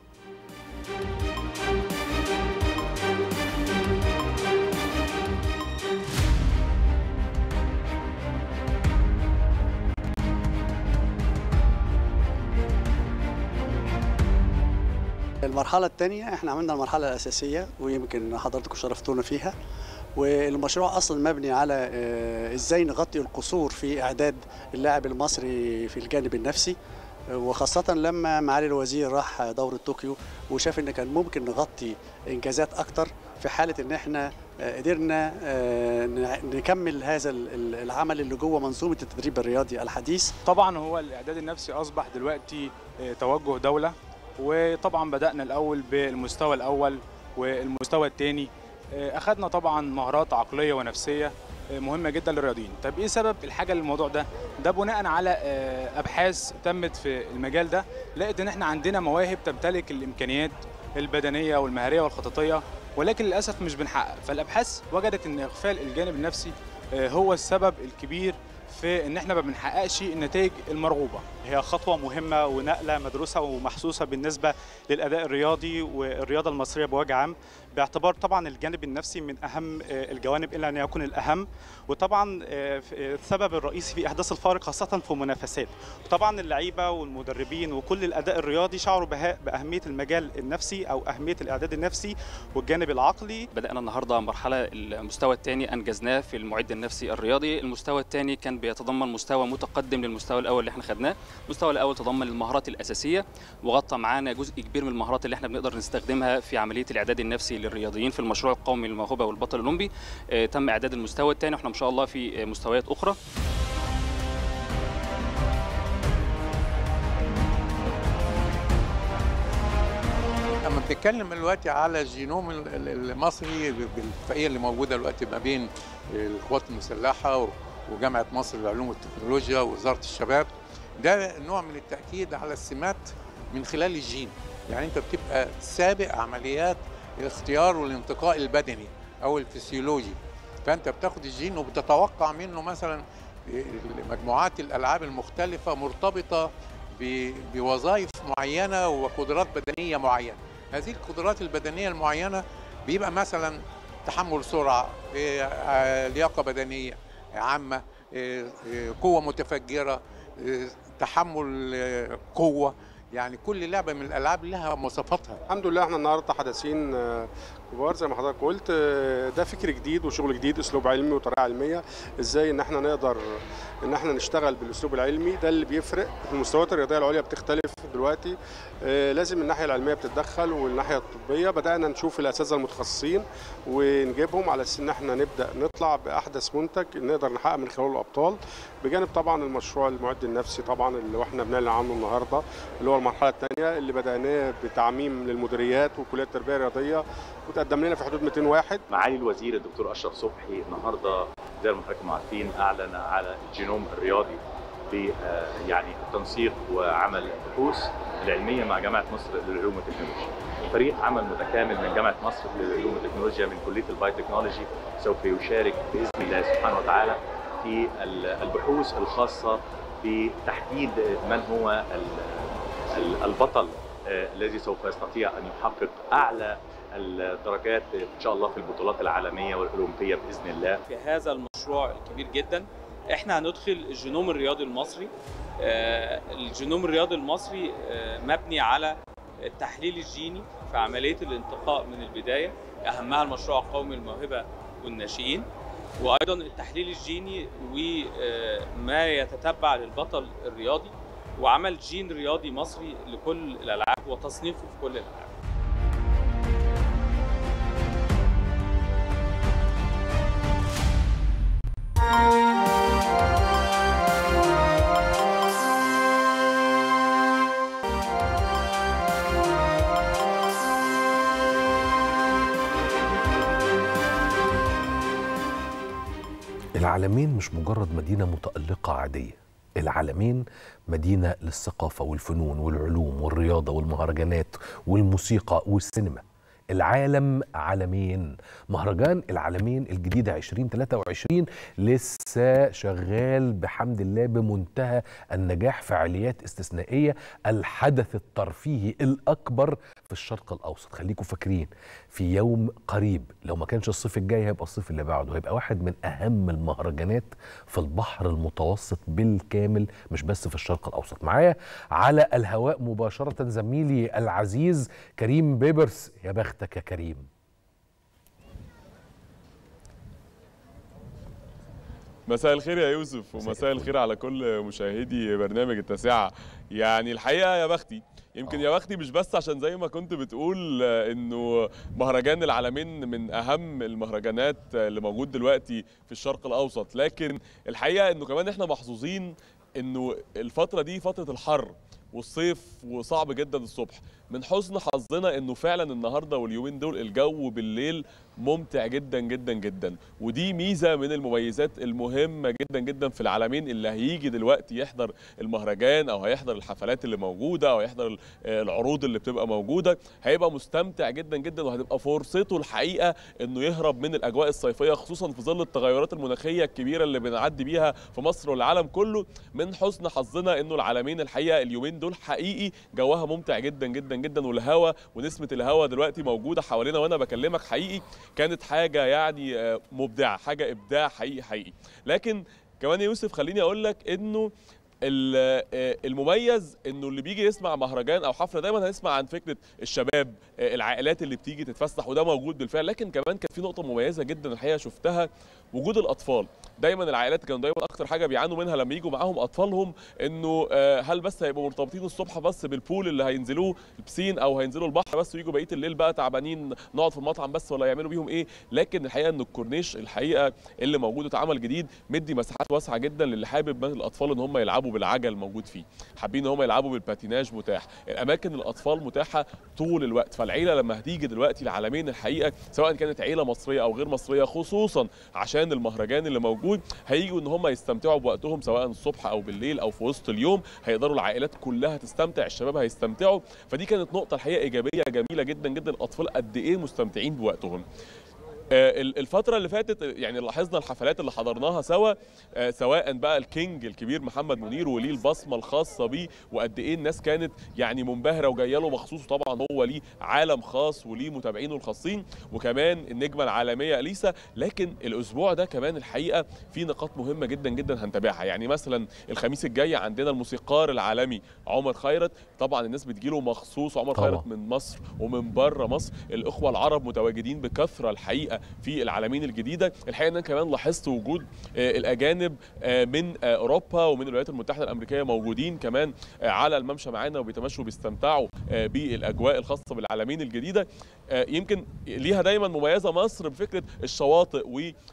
المرحلة الثانية احنا عملنا المرحلة الأساسية ويمكن حضراتكم شرفتونا فيها، والمشروع أصلا مبني على ازاي نغطي القصور في إعداد اللاعب المصري في الجانب النفسي، وخاصة لما معالي الوزير راح دورة طوكيو وشاف ان كان ممكن نغطي إنجازات أكتر في حالة ان احنا قدرنا نكمل هذا العمل اللي جوه منظومة التدريب الرياضي الحديث.
طبعا هو الإعداد النفسي أصبح دلوقتي توجه دولة، وطبعا بدأنا الأول بالمستوى الأول والمستوى الثاني. أخذنا طبعا مهارات عقلية ونفسية مهمة جدا للرياضيين. طب إيه سبب الحاجة للموضوع ده؟ ده بناء على أبحاث تمت في المجال ده، لقيت إن إحنا عندنا مواهب تمتلك الإمكانيات البدنية والمهارية والخططية، ولكن للأسف مش بنحقق. فالأبحاث وجدت إن إغفال الجانب النفسي هو السبب الكبير في ان احنا ما بنحققش النتائج المرغوبه.
هي خطوه مهمه ونقله مدروسه ومحسوسه بالنسبه للاداء الرياضي والرياضه المصريه بوجه عام، باعتبار طبعا الجانب النفسي من اهم الجوانب الا ان يكون الاهم، وطبعا السبب الرئيسي في احداث الفارق خاصه في المنافسات. وطبعا اللعيبه والمدربين وكل الاداء الرياضي شعروا باهميه المجال النفسي او اهميه الاعداد النفسي والجانب العقلي.
بدانا النهارده مرحله المستوى الثاني انجزناه في المعد النفسي الرياضي. المستوى الثاني كان بيتضمن مستوى متقدم للمستوى الاول اللي احنا خدناه. المستوى الاول تضمن المهارات الاساسيه وغطى معانا جزء كبير من المهارات اللي احنا بنقدر نستخدمها في عمليه الاعداد النفسي للرياضيين في المشروع القومي للموهبه والبطل الاولمبي. اه تم اعداد المستوى الثاني واحنا ان شاء الله في مستويات اخرى.
لما بنتكلم دلوقتي على الجينوم المصري بالاتفاقيه اللي موجوده دلوقتي ما بين القوات المسلحه وجامعه مصر للعلوم والتكنولوجيا ووزاره الشباب، ده نوع من التاكيد على السمات من خلال الجين. يعني انت بتبقى سابق عمليات الاختيار والانتقاء البدني او الفسيولوجي، فانت بتاخد الجين وبتتوقع منه مثلا مجموعات الالعاب المختلفه مرتبطه بوظائف معينه وقدرات بدنيه معينه. هذه القدرات البدنيه المعينه بيبقى مثلا تحمل سرعه، لياقه بدنيه عامه، قوه متفجره، تحمل قوه. يعني كل لعبه من الالعاب لها مواصفاتها.
الحمد لله احنا النهارده حدثين كبار زي ما حضرتك قلت. ده فكر جديد وشغل جديد، اسلوب علمي وطريقه علميه ازاي ان احنا نقدر ان احنا نشتغل بالاسلوب العلمي، ده اللي بيفرق. المستويات الرياضيه العليا بتختلف دلوقتي، لازم الناحيه العلميه بتتدخل والناحيه الطبيه. بدانا نشوف الاساتذه المتخصصين ونجيبهم على اساس ان احنا نبدا نطلع باحدث منتج نقدر نحقق من خلاله الابطال، بجانب طبعا المشروع المعد النفسي طبعا اللي احنا بنعلن عنه النهارده، اللي هو المرحله الثانيه اللي بداناه بتعميم للمديريات وكليات التربيه الرياضيه، وتقدم لنا في حدود مئتين واحد.
معالي الوزير الدكتور اشرف صبحي النهارده زي ما حضراتكم عارفين اعلن على الجينوم الرياضي ب يعني التنسيق وعمل البحوث العلميه مع جامعه مصر للعلوم والتكنولوجيا. فريق عمل متكامل من جامعه مصر للعلوم والتكنولوجيا من كليه البايوتكنولوجي سوف يشارك باذن الله سبحانه وتعالى في البحوث الخاصه بتحديد من هو البطل الذي سوف يستطيع ان يحقق اعلى الدرجات ان شاء الله في البطولات العالميه والاولمبيه باذن الله.
في هذا المشروع الكبير جدا احنا هندخل الجينوم الرياضي المصري. الجينوم الرياضي المصري مبني على التحليل الجيني في عمليه الانتقاء من البدايه، اهمها المشروع القومي للموهبه والناشئين، وايضا التحليل الجيني وما يتتبع للبطل الرياضي، وعمل جين رياضي مصري لكل الالعاب وتصنيفه في كل الالعاب.
العالمين مش مجرد مدينة متألقة عادية، العالمين مدينة للثقافة والفنون والعلوم والرياضة والمهرجانات والموسيقى والسينما. العالم عالمين. مهرجان العالمين الجديد عشرين ثلاثة وعشرين لسه شغال بحمد الله بمنتهى النجاح، فعاليات استثنائية، الحدث الترفيهي الأكبر في الشرق الأوسط. خليكم فاكرين في يوم قريب، لو ما كانش الصيف الجاي هيبقى الصيف اللي بعده، هيبقى واحد من أهم المهرجانات في البحر المتوسط بالكامل، مش بس في الشرق الأوسط. معايا على الهواء مباشرة زميلي العزيز كريم بيبرس. يا بختك يا كريم.
مساء الخير يا يوسف، ومساء الخير على كل مشاهدي برنامج التاسعة. يعني الحقيقة يا بختي، يمكن يا بختي مش بس عشان زي ما كنت بتقول انه مهرجان العالمين من اهم المهرجانات اللي موجود دلوقتي في الشرق الاوسط، لكن الحقيقة انه كمان احنا محظوظين انه الفترة دي فترة الحر والصيف وصعب جدا الصبح. من حسن حظنا انه فعلا النهارده واليومين دول الجو بالليل ممتع جدا جدا جدا، ودي ميزه من المميزات المهمه جدا جدا في العالمين. اللي هيجي دلوقتي يحضر المهرجان او هيحضر الحفلات اللي موجوده او هيحضر العروض اللي بتبقى موجوده هيبقى مستمتع جدا جدا، وهتبقى فرصته الحقيقه انه يهرب من الاجواء الصيفيه، خصوصا في ظل التغيرات المناخيه الكبيره اللي بنعدي بيها في مصر والعالم كله. من حسن حظنا انه العالمين الحقيقه اليومين دول حقيقي جوها ممتع جدا جدا جدا، والهواء ونسمه الهواء دلوقتي موجوده حوالينا وانا بكلمك حقيقي كانت حاجه يعني مبدعه، حاجه ابداع حقيقي حقيقي. لكن كمان يا يوسف خليني اقول لك انه المميز انه اللي بيجي يسمع مهرجان او حفله دايما هنسمع عن فكره الشباب، العائلات اللي بتيجي تتفسح، وده موجود بالفعل. لكن كمان كان في نقطه مميزه جدا الحقيقه شفتها، وجود الاطفال. دايما العائلات كانوا دايما اكتر حاجه بيعانوا منها لما يجوا معاهم اطفالهم انه هل بس هيبقوا مرتبطين الصبح بس بالبول اللي هينزلوه البسين او هينزلوا البحر بس ويجوا بقيه الليل بقى تعبانين نقعد في المطعم بس، ولا يعملوا بيهم ايه. لكن الحقيقه ان الكورنيش الحقيقه اللي موجود اتعمل جديد مدي مساحات واسعه جدا للي حابب من الاطفال ان هم يلعبوا بالعجل موجود فيه، حابين ان هم يلعبوا بالباتيناج متاح، الاماكن الاطفال متاحه طول الوقت. فالعيله لما هتيجي دلوقتي العالمين الحقيقه سواء كانت عيله مصريه او غير مصريه، خصوصا عشان المهرجان اللي موجود، هيجوا ان هم يستمتعوا بوقتهم سواء الصبح او بالليل او في وسط اليوم. هيقدروا العائلات كلها تستمتع، الشباب هيستمتعوا. فدي كانت نقطه الحقيقه ايجابيه جميله جدا جدا، الاطفال قد ايه مستمتعين بوقتهم. الفترة اللي فاتت يعني لاحظنا الحفلات اللي حضرناها سوا، سواء بقى الكينج الكبير محمد منير وليه البصمة الخاصة بيه، وقد ايه الناس كانت يعني منبهرة وجايه له مخصوص. طبعا هو ليه عالم خاص وليه متابعينه الخاصين، وكمان النجمة العالمية اليسا. لكن الاسبوع ده كمان الحقيقة في نقاط مهمة جدا جدا هنتابعها. يعني مثلا الخميس الجاي عندنا الموسيقار العالمي عمر خيرت، طبعا الناس بتجيله مخصوص. عمر طبعا. خيرت من مصر ومن بره مصر، الاخوة العرب متواجدين بكثرة الحقيقة في العلمين الجديده. الحقيقه ان انا كمان لاحظت وجود الاجانب من اوروبا ومن الولايات المتحده الامريكيه موجودين كمان على الممشى معانا وبيتمشوا وبيستمتعوا بالاجواء الخاصه بالعلمين الجديده. يمكن ليها دايما مميزه مصر بفكره الشواطئ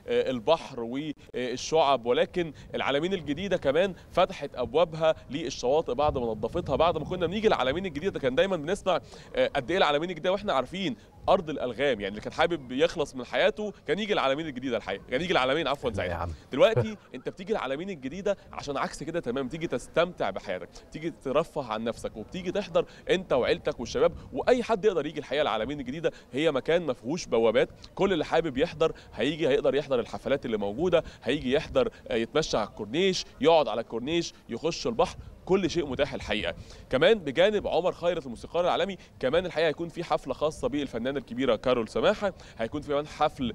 والبحر والشعب، ولكن العلمين الجديده كمان فتحت ابوابها للشواطئ بعد ما نظفتها. بعد ما كنا بنيجي العلمين الجديده كان دايما بنسمع قد ايه العلمين الجديده واحنا عارفين ارض الالغام، يعني اللي كان حابب يخلص من حياته كان يجي العلمين الجديده. الحقيقه كان يجي العلمين عفوا ساعتها. دلوقتي انت بتيجي العلمين الجديده عشان عكس كده تمام، تيجي تستمتع بحياتك، تيجي ترفه عن نفسك، وبتيجي تحضر انت وعيلتك والشباب، واي حد يقدر يجي. الحقيقه العلمين الجديده هي مكان ما فيهوش بوابات، كل اللي حابب يحضر هيجي، هيقدر يحضر الحفلات اللي موجوده، هيجي يحضر يتمشى على الكورنيش، يقعد على الكورنيش، يخش البحر، كل شيء متاح الحقيقه. كمان بجانب عمر خيرت الموسيقار العالمي، كمان الحقيقه هيكون في حفله خاصه بالفنانه الكبيره كارول سماحه، هيكون في كمان حفل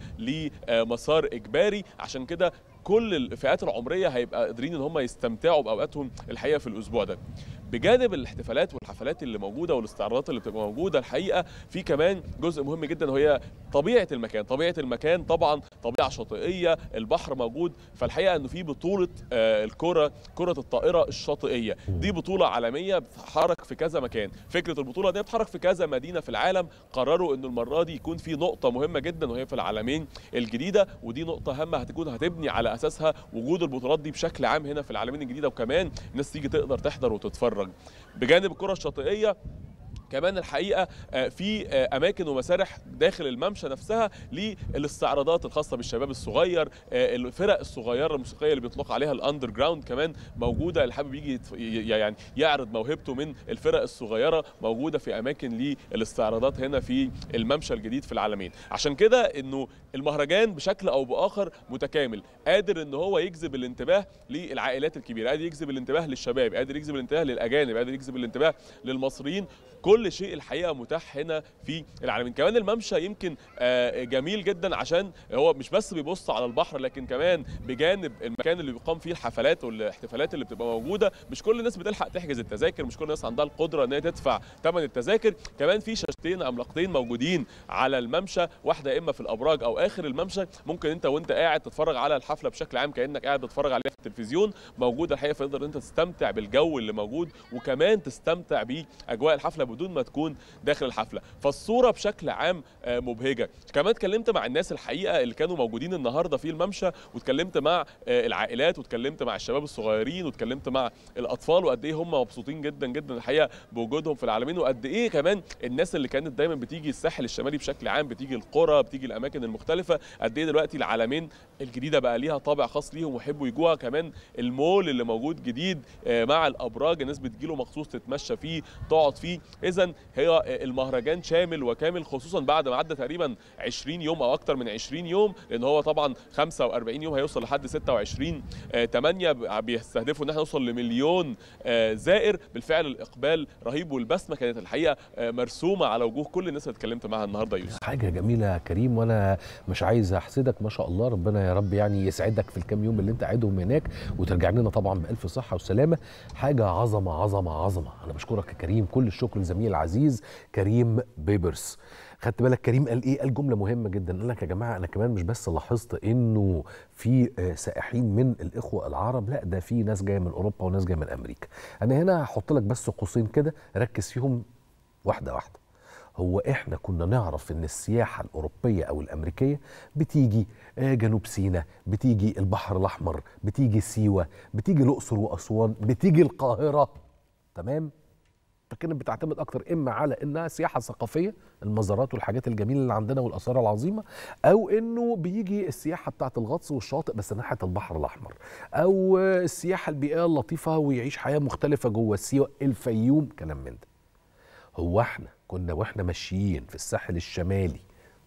لمسار اجباري. عشان كده كل الفئات العمريه هيبقى قادرين ان هم يستمتعوا باوقاتهم الحقيقه في الاسبوع ده. بجانب الاحتفالات والحفلات اللي موجوده والاستعراضات اللي بتبقى موجوده، الحقيقه في كمان جزء مهم جدا وهي طبيعه المكان. طبيعه المكان طبعا طبيعه شاطئيه، البحر موجود، فالحقيقه انه في بطوله الكره كره الطائره الشاطئيه، دي بطوله عالميه بتتحرك في كذا مكان. فكره البطوله دي بتتحرك في كذا مدينه في العالم. قرروا انه المره دي يكون في نقطه مهمه جدا وهي في العالمين الجديده، ودي نقطه هامه هتكون هتبني على اساسها وجود البطولات دي بشكل عام هنا في العالمين الجديده، وكمان الناس تيجي تقدر تحضر وتتفرج. بجانب الكره الشاطئيه كمان الحقيقه في اماكن ومسارح داخل الممشى نفسها للاستعراضات الخاصه بالشباب الصغير، الفرق الصغيره الموسيقيه اللي بيطلق عليها الاندر جراوند كمان موجوده، اللي حابب يجي يعني يعرض موهبته من الفرق الصغيره موجوده في اماكن للاستعراضات هنا في الممشى الجديد في العالمين. عشان كده انه المهرجان بشكل او باخر متكامل، قادر ان هو يجذب الانتباه للعائلات الكبيره، قادر يجذب الانتباه للشباب، قادر يجذب الانتباه للاجانب، قادر يجذب الانتباه للمصريين. كل شيء الحقيقه متاح هنا في العالمين. كمان الممشى يمكن جميل جدا عشان هو مش بس بيبص على البحر، لكن كمان بجانب المكان اللي بيقام فيه الحفلات والاحتفالات اللي بتبقى موجوده، مش كل الناس بتلحق تحجز التذاكر، مش كل الناس عندها القدره ان هي تدفع ثمن التذاكر. كمان في شاشتين عملاقتين موجودين على الممشى، واحده اما في الابراج او اخر الممشى، ممكن انت وانت قاعد تتفرج على الحفله بشكل عام كانك قاعد تتفرج عليها في التلفزيون. موجوده الحقيقه، فتقدر انت تستمتع بالجو اللي موجود، وكمان تستمتع باجواء الحفله بدون ما تكون داخل الحفله. فالصوره بشكل عام مبهجه. كمان اتكلمت مع الناس الحقيقه اللي كانوا موجودين النهارده في الممشى، واتكلمت مع العائلات، واتكلمت مع الشباب الصغيرين، واتكلمت مع الاطفال، وقد ايه هم مبسوطين جدا جدا الحقيقه بوجودهم في العالمين، وقد ايه كمان الناس اللي كانت دايما بتيجي الساحل الشمالي بشكل عام، بتيجي القرى، بتيجي الاماكن المختلفه، قد ايه دلوقتي العالمين الجديده بقى ليها طابع خاص ليهم ويحبوا يجوها. كمان المول اللي موجود جديد مع الابراج، الناس بتجي له مخصوص تتمشى فيه، تقعد فيه. اذا هي المهرجان شامل وكامل، خصوصا بعد ما عدى تقريبا عشرين يوم او اكتر من عشرين يوم، لان هو طبعا خمسة وأربعين يوم هيوصل لحد ستة وعشرين ثمانية، بيستهدفوا ان احنا نوصل لمليون زائر. بالفعل الاقبال رهيب، والبسمه كانت الحقيقه مرسومه على وجوه كل الناس اللي اتكلمت معاها النهارده. يوسف
حاجه جميله يا كريم، وانا مش عايز احسدك، ما شاء الله، ربنا يا رب يعني يسعدك في الكام يوم اللي انت قاعدهم هناك، وترجع لنا طبعا بالف صحه وسلامه. حاجه عظمه عظمه عظمه. انا بشكرك يا كريم، كل الشكر لزميلي العزيز كريم بيبرس. خدت بالك كريم قال ايه؟ قال جمله مهمه جدا، قال لك يا جماعه انا كمان مش بس لاحظت انه في سائحين من الاخوه العرب، لا ده في ناس جايه من اوروبا وناس جايه من امريكا. انا هنا هحط لك بس قوسين كده، ركز فيهم واحده واحده. هو احنا كنا نعرف ان السياحه الاوروبيه او الامريكيه بتيجي جنوب سيناء، بتيجي البحر الاحمر، بتيجي سيوه، بتيجي الاقصر واسوان، بتيجي القاهره، تمام؟ فكانت بتعتمد اكتر اما على انها سياحه ثقافيه، المزارات والحاجات الجميله اللي عندنا والاثار العظيمه، او انه بيجي السياحه بتاعه الغطس والشاطئ بس ناحيه البحر الاحمر، او السياحه البيئيه اللطيفه ويعيش حياه مختلفه جوه سيوه، الفيوم، كلام من ده. هو احنا كنا واحنا ماشيين في الساحل الشمالي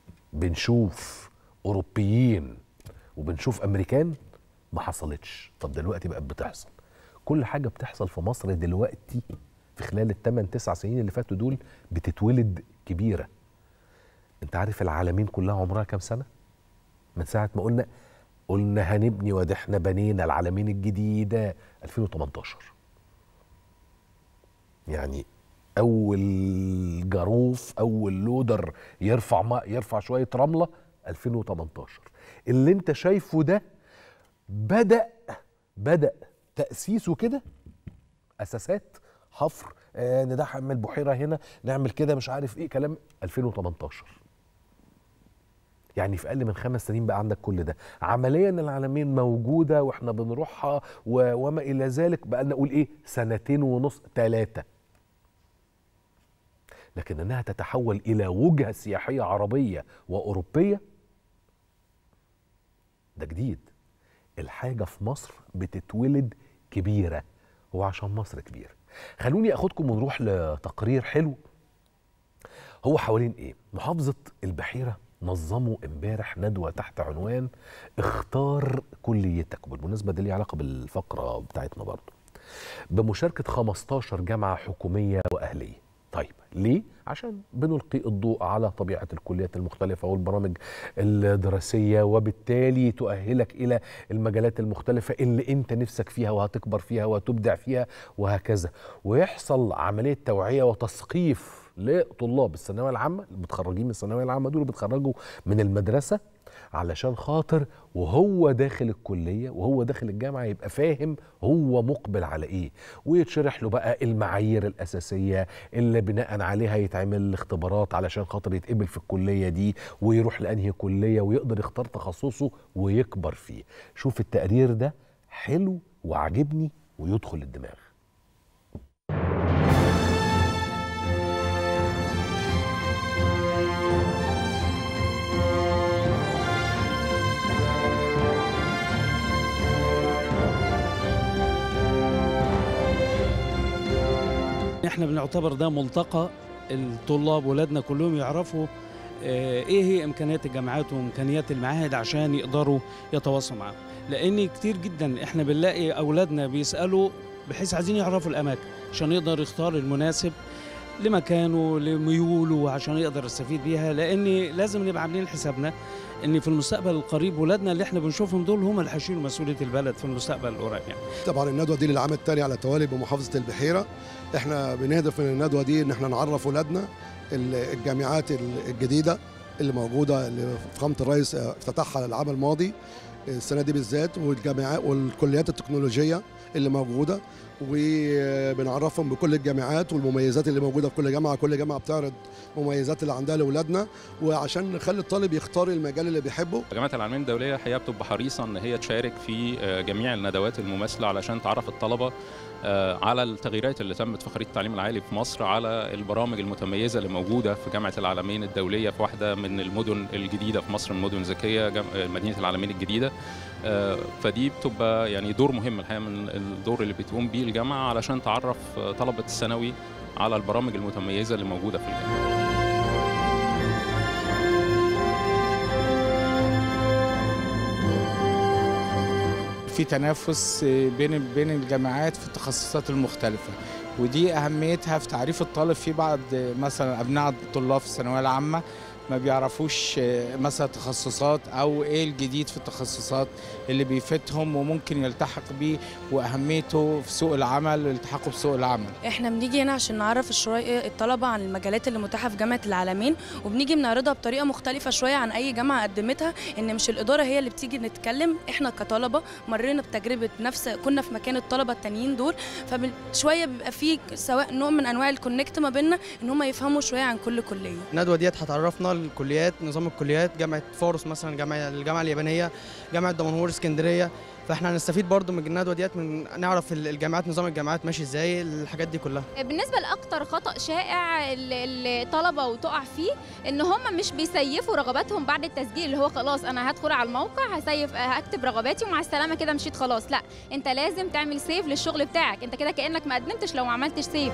بنشوف اوروبيين وبنشوف امريكان؟ ما حصلتش. طب دلوقتي بقت بتحصل. كل حاجه بتحصل في مصر دلوقتي في خلال الثمان تسع سنين اللي فاتوا دول بتتولد كبيره. انت عارف العالمين كلها عمرها كام سنه؟ من ساعه ما قلنا قلنا هنبني وده احنا بنينا العالمين الجديده ألفين وتمنتاشر. يعني اول جاروف، اول لودر يرفع ما يرفع شويه رمله ألفين وتمنتاشر. اللي انت شايفه ده بدأ بدأ تأسيسه كده، أساسات حفر، آه ندعم البحيرة هنا، نعمل كده مش عارف ايه كلام، ألفين وتمنتاشر. يعني في أقل من خمس سنين بقى عندك كل ده. عمليا العالمين موجودة واحنا بنروحها وما إلى ذلك، بقى لنا نقول ايه، سنتين ونص ثلاثة. لكن انها تتحول إلى وجهة سياحية عربية وأوروبية، ده جديد. الحاجة في مصر بتتولد كبيرة، هو عشان مصر كبيرة. خلوني أخدكم ونروح لتقرير حلو. هو حوالين إيه؟ محافظة البحيرة نظموا امبارح ندوة تحت عنوان اختار كليتك، وبالمناسبة دي ليها علاقة بالفقرة بتاعتنا برضو، بمشاركة خمستاشر جامعة حكومية وأهلية. طيب ليه؟ عشان بنلقي الضوء على طبيعة الكليات المختلفة والبرامج الدراسية، وبالتالي تؤهلك إلى المجالات المختلفة اللي أنت نفسك فيها وهتكبر فيها وتبدع فيها وهكذا، ويحصل عملية توعية وتثقيف لطلاب الثانوية العامة اللي متخرجين من الثانوية العامة، دول بيتخرجوا من المدرسة، علشان خاطر وهو داخل الكلية وهو داخل الجامعة يبقى فاهم هو مقبل على ايه، ويتشرح له بقى المعايير الأساسية اللي بناء عليها يتعمل الاختبارات علشان خاطر يتقبل في الكلية دي، ويروح لأنهي كلية ويقدر يختار تخصصه ويكبر فيه. شوف التقرير ده حلو وعجبني ويدخل الدماغ.
احنا بنعتبر ده ملتقى الطلاب ولادنا كلهم يعرفوا ايه هي امكانيات الجامعات وامكانيات المعاهد عشان يقدروا يتواصلوا معاها، لان كتير جدا احنا بنلاقي اولادنا بيسالوا بحيث عايزين يعرفوا الاماكن عشان يقدر يختار المناسب لمكانه لميوله وعشان يقدر يستفيد بيها، لان لازم نبقى عاملين حسابنا ان في المستقبل القريب ولادنا اللي احنا بنشوفهم دول هم اللي هيشيلوا مسؤوليه البلد في المستقبل القريب. يعني
طبعا الندوه دي للعام الثاني على التوالي بمحافظه البحيره، احنا بنهدف من الندوه دي ان احنا نعرف ولادنا الجامعات الجديده اللي موجوده اللي فخامه الرئيس افتتحها العام الماضي السنه دي بالذات، والجامعات والكليات التكنولوجيه اللي موجوده، وبنعرفهم بكل الجامعات والمميزات اللي موجوده في كل جامعه. كل جامعه بتعرض مميزات اللي عندها لاولادنا، وعشان نخلي الطالب يختار المجال اللي بيحبه.
جامعه العلمين الدوليه الحقيقه بتبقى حريصه ان هي تشارك في جميع الندوات المماثله علشان تعرف الطلبه على التغييرات اللي تمت في خريطه التعليم العالي في مصر، على البرامج المتميزه اللي موجوده في جامعه العلمين الدوليه في واحده من المدن الجديده في مصر، المدن الذكيه مدينه العلمين الجديده. فدي بتبقى يعني دور مهم الحقيقه من الدور اللي بتقوم بيه الجامعه علشان تعرف طلبه الثانوي على البرامج المتميزه اللي موجوده في الجامعه.
في تنافس بين بين الجامعات في التخصصات المختلفة، ودي أهميتها في تعريف الطالب. في بعض مثلا أبناء الطلاب في الثانوية العامة ما بيعرفوش مثلا تخصصات أو إيه الجديد في التخصصات اللي بيفيدهم وممكن يلتحق بيه، وأهميته في سوق العمل والالتحاقه بسوق العمل.
إحنا بنيجي هنا عشان نعرف شوية الطلبة عن المجالات اللي متاحة في جامعة العلمين، وبنيجي بنعرضها بطريقة مختلفة شوية عن أي جامعة قدمتها، إن مش الإدارة هي اللي بتيجي نتكلم، إحنا كطلبة مرينا بتجربة نفس كنا في مكان الطلبة التانيين دول، فشوية بيبقى فيه سواء نوع من أنواع الكونكت ما بيننا إن هم يفهموا شوية عن كل كلية.
الندوة ديت هتعرفنا الكليات، نظام الكليات، جامعه فاروس مثلا، جامعه الجامعه اليابانيه، جامعه دمنهور، اسكندريه، فاحنا هنستفيد برضو من الندوه ديت، من نعرف الجامعات، نظام الجامعات ماشي ازاي، الحاجات دي كلها.
بالنسبه لاكتر خطا شائع الطلبه وتقع فيه ان هم مش بيسيفوا رغباتهم بعد التسجيل، اللي هو خلاص انا هدخل على الموقع هسيف هكتب رغباتي ومع السلامه كده مشيت خلاص. لا، انت لازم تعمل سيف للشغل بتاعك، انت كده كانك ما قدمتش لو ما عملتش سيف.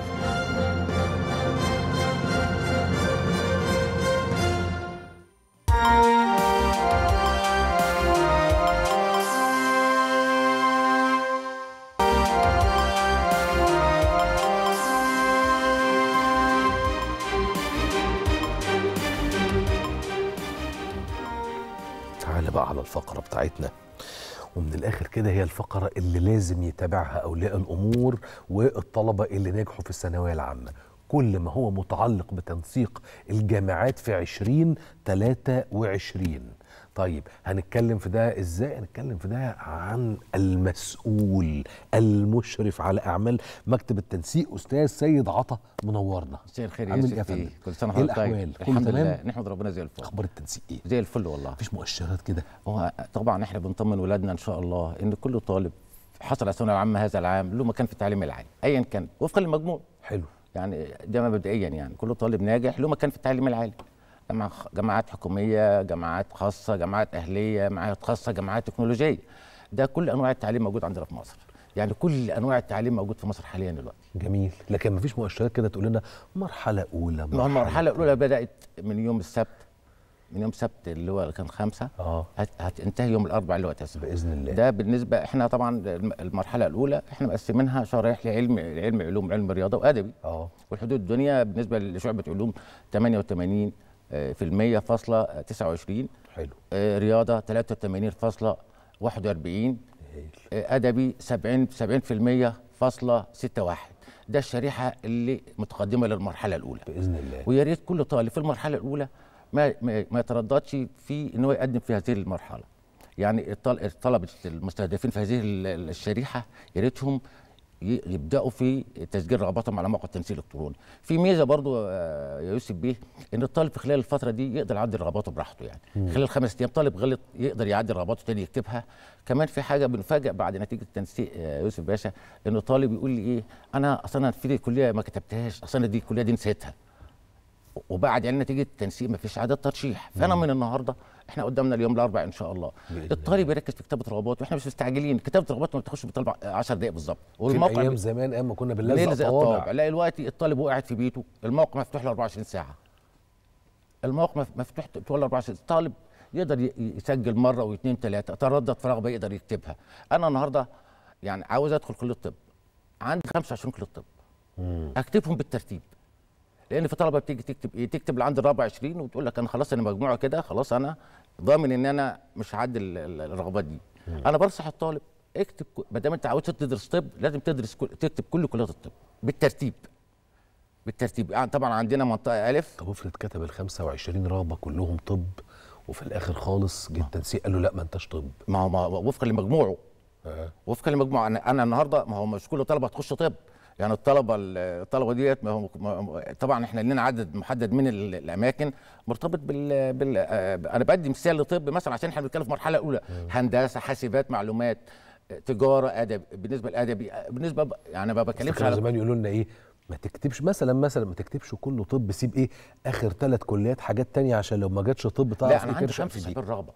تعال بقى على الفقرة بتاعتنا، ومن الآخر كده هي الفقرة اللي لازم يتابعها أولياء الأمور والطلبة اللي نجحوا في الثانوية العامة. كل ما هو متعلق بتنسيق الجامعات في عشرين تلاتة وعشرين، طيب هنتكلم في ده ازاي؟ هنتكلم في ده عن المسؤول المشرف على اعمال مكتب التنسيق استاذ سيد عطا، منورنا.
مساء الخير يا
عامل ايه يا
يوسف؟
فندم؟
كل سنه
ايه
وحضرتك طيب.
الاحوال؟
الحمد
كله
لله،
تمام؟
نحمد ربنا زي الفل.
اخبار التنسيق ايه؟
زي الفل والله.
مفيش مؤشرات كده؟
هو طبعا احنا بنطمن ولادنا ان شاء الله ان كل طالب حصل على الثانويه العامه هذا العام له مكان في التعليم العالي ايا كان وفقا للمجموع.
حلو.
يعني ده مبدئيا يعني كل طالب ناجح له مكان في التعليم العالي. جامعة جامعات حكوميه، جامعات خاصه، جامعات اهليه، جامعات خاصه، جامعات تكنولوجيه. ده كل انواع التعليم موجود عندنا في مصر. يعني كل انواع التعليم موجود في مصر حاليا دلوقتي.
جميل، لكن مفيش مؤشرات كده تقول لنا مرحله اولى؟
مرحله المرحله الاولى بدات من يوم السبت، من يوم السبت اللي هو كان خمسة
اه
هتنتهي يوم الاربعاء اللي هو تسعة
باذن الله.
ده بالنسبه احنا طبعا المرحله الاولى احنا مقسمينها شرايح لعلم علم علوم علم رياضه وادبي.
اه
والحدود الدنيا بالنسبه لشعبه علوم ثمانية وثمانين بالمية فاصلة تسعة وعشرين.
حلو.
رياضه ثلاثة وثمانين فاصلة واحد وأربعين. ادبي سبعين بالمية فاصلة ستة وواحد. ده الشريحه اللي متقدمه للمرحله الاولى
باذن الله.
ويا ريت كل طالب في المرحله الاولى ما ما يترددش في ان هو يقدم في هذه المرحله. يعني الطلبه المستهدفين في هذه الشريحه يا ريتهم يبداوا في تسجيل رغباتهم على موقع التنسيق الالكتروني. في ميزه برضو يا يوسف بيه ان الطالب في خلال الفتره دي يقدر يعدل رغباته براحته. يعني مم. خلال خمس ايام طالب غلط يقدر يعدل رغباته تاني يكتبها. كمان في حاجه بنفاجئ بعد نتيجه التنسيق يا يوسف باشا انه طالب يقول لي ايه انا اصلا في الكليه ما كتبتهاش، اصلا دي الكليه دي نسيتها. وبعد يعني نتيجه التنسيق ما فيش اعاده ترشيح. فانا من النهارده احنا قدامنا اليوم الاربعاء ان شاء الله الطالب يركز في كتابه رغباته واحنا مش مستعجلين. كتابه رغباته ما بتاخش بتطلب عشر دقائق بالظبط.
والموقع ايام زمان اما كنا بنلزق
الطوابع. لا دلوقتي الطالب وهو قاعد في بيته الموقع مفتوح له أربعة وعشرين ساعه. الموقع مفتوح طول أربعة وعشرين. الطالب يقدر يسجل مره واثنين ثلاثه، تردد في رغبه يقدر يكتبها. انا النهارده يعني عاوز ادخل كليه الطب، عندي خمسة وعشرين كليه طب اكتبهم بالترتيب. لان في طلبه بتيجي تكتب ايه تكتب اللي عند الرابع عشرين وتقول لك انا خلاص انا مجموعه كده خلاص انا ضامن ان انا مش هعدي الرغبات دي. مم. انا بنصح الطالب اكتب ما دام انت عاوز تدرس طب لازم تدرس كل... تكتب كل كليات الطب بالترتيب بالترتيب. يعني طبعا عندنا منطقه الف.
طب افرض كتب ال خمسة وعشرين رغبه كلهم طب وفي الاخر خالص جه التنسيق قال له لا ما انتش طب.
ما هو وفقا لمجموعه. أه. وفقا لمجموعه انا انا النهارده ما هو مش كل طلبه هتخش طب. يعني الطلبه الطلبه ديت ما هو طبعا احنا لنا عدد محدد من الاماكن مرتبط بال, بال... انا بدي مثال لطب مثلا عشان احنا بنتكلم في مرحله اولى. هندسه، حاسبات، معلومات، تجاره، ادب. بالنسبه للادبي بالنسبه ب... يعني ما بكلمش
على زمان يقولوا لنا ايه ما تكتبش مثلا مثلا ما تكتبش كله طب، سيب ايه اخر ثلاث كليات حاجات تانية عشان لو ما جاتش طب تعرف.
لا انا عندي خمسة وسبعين رغبه.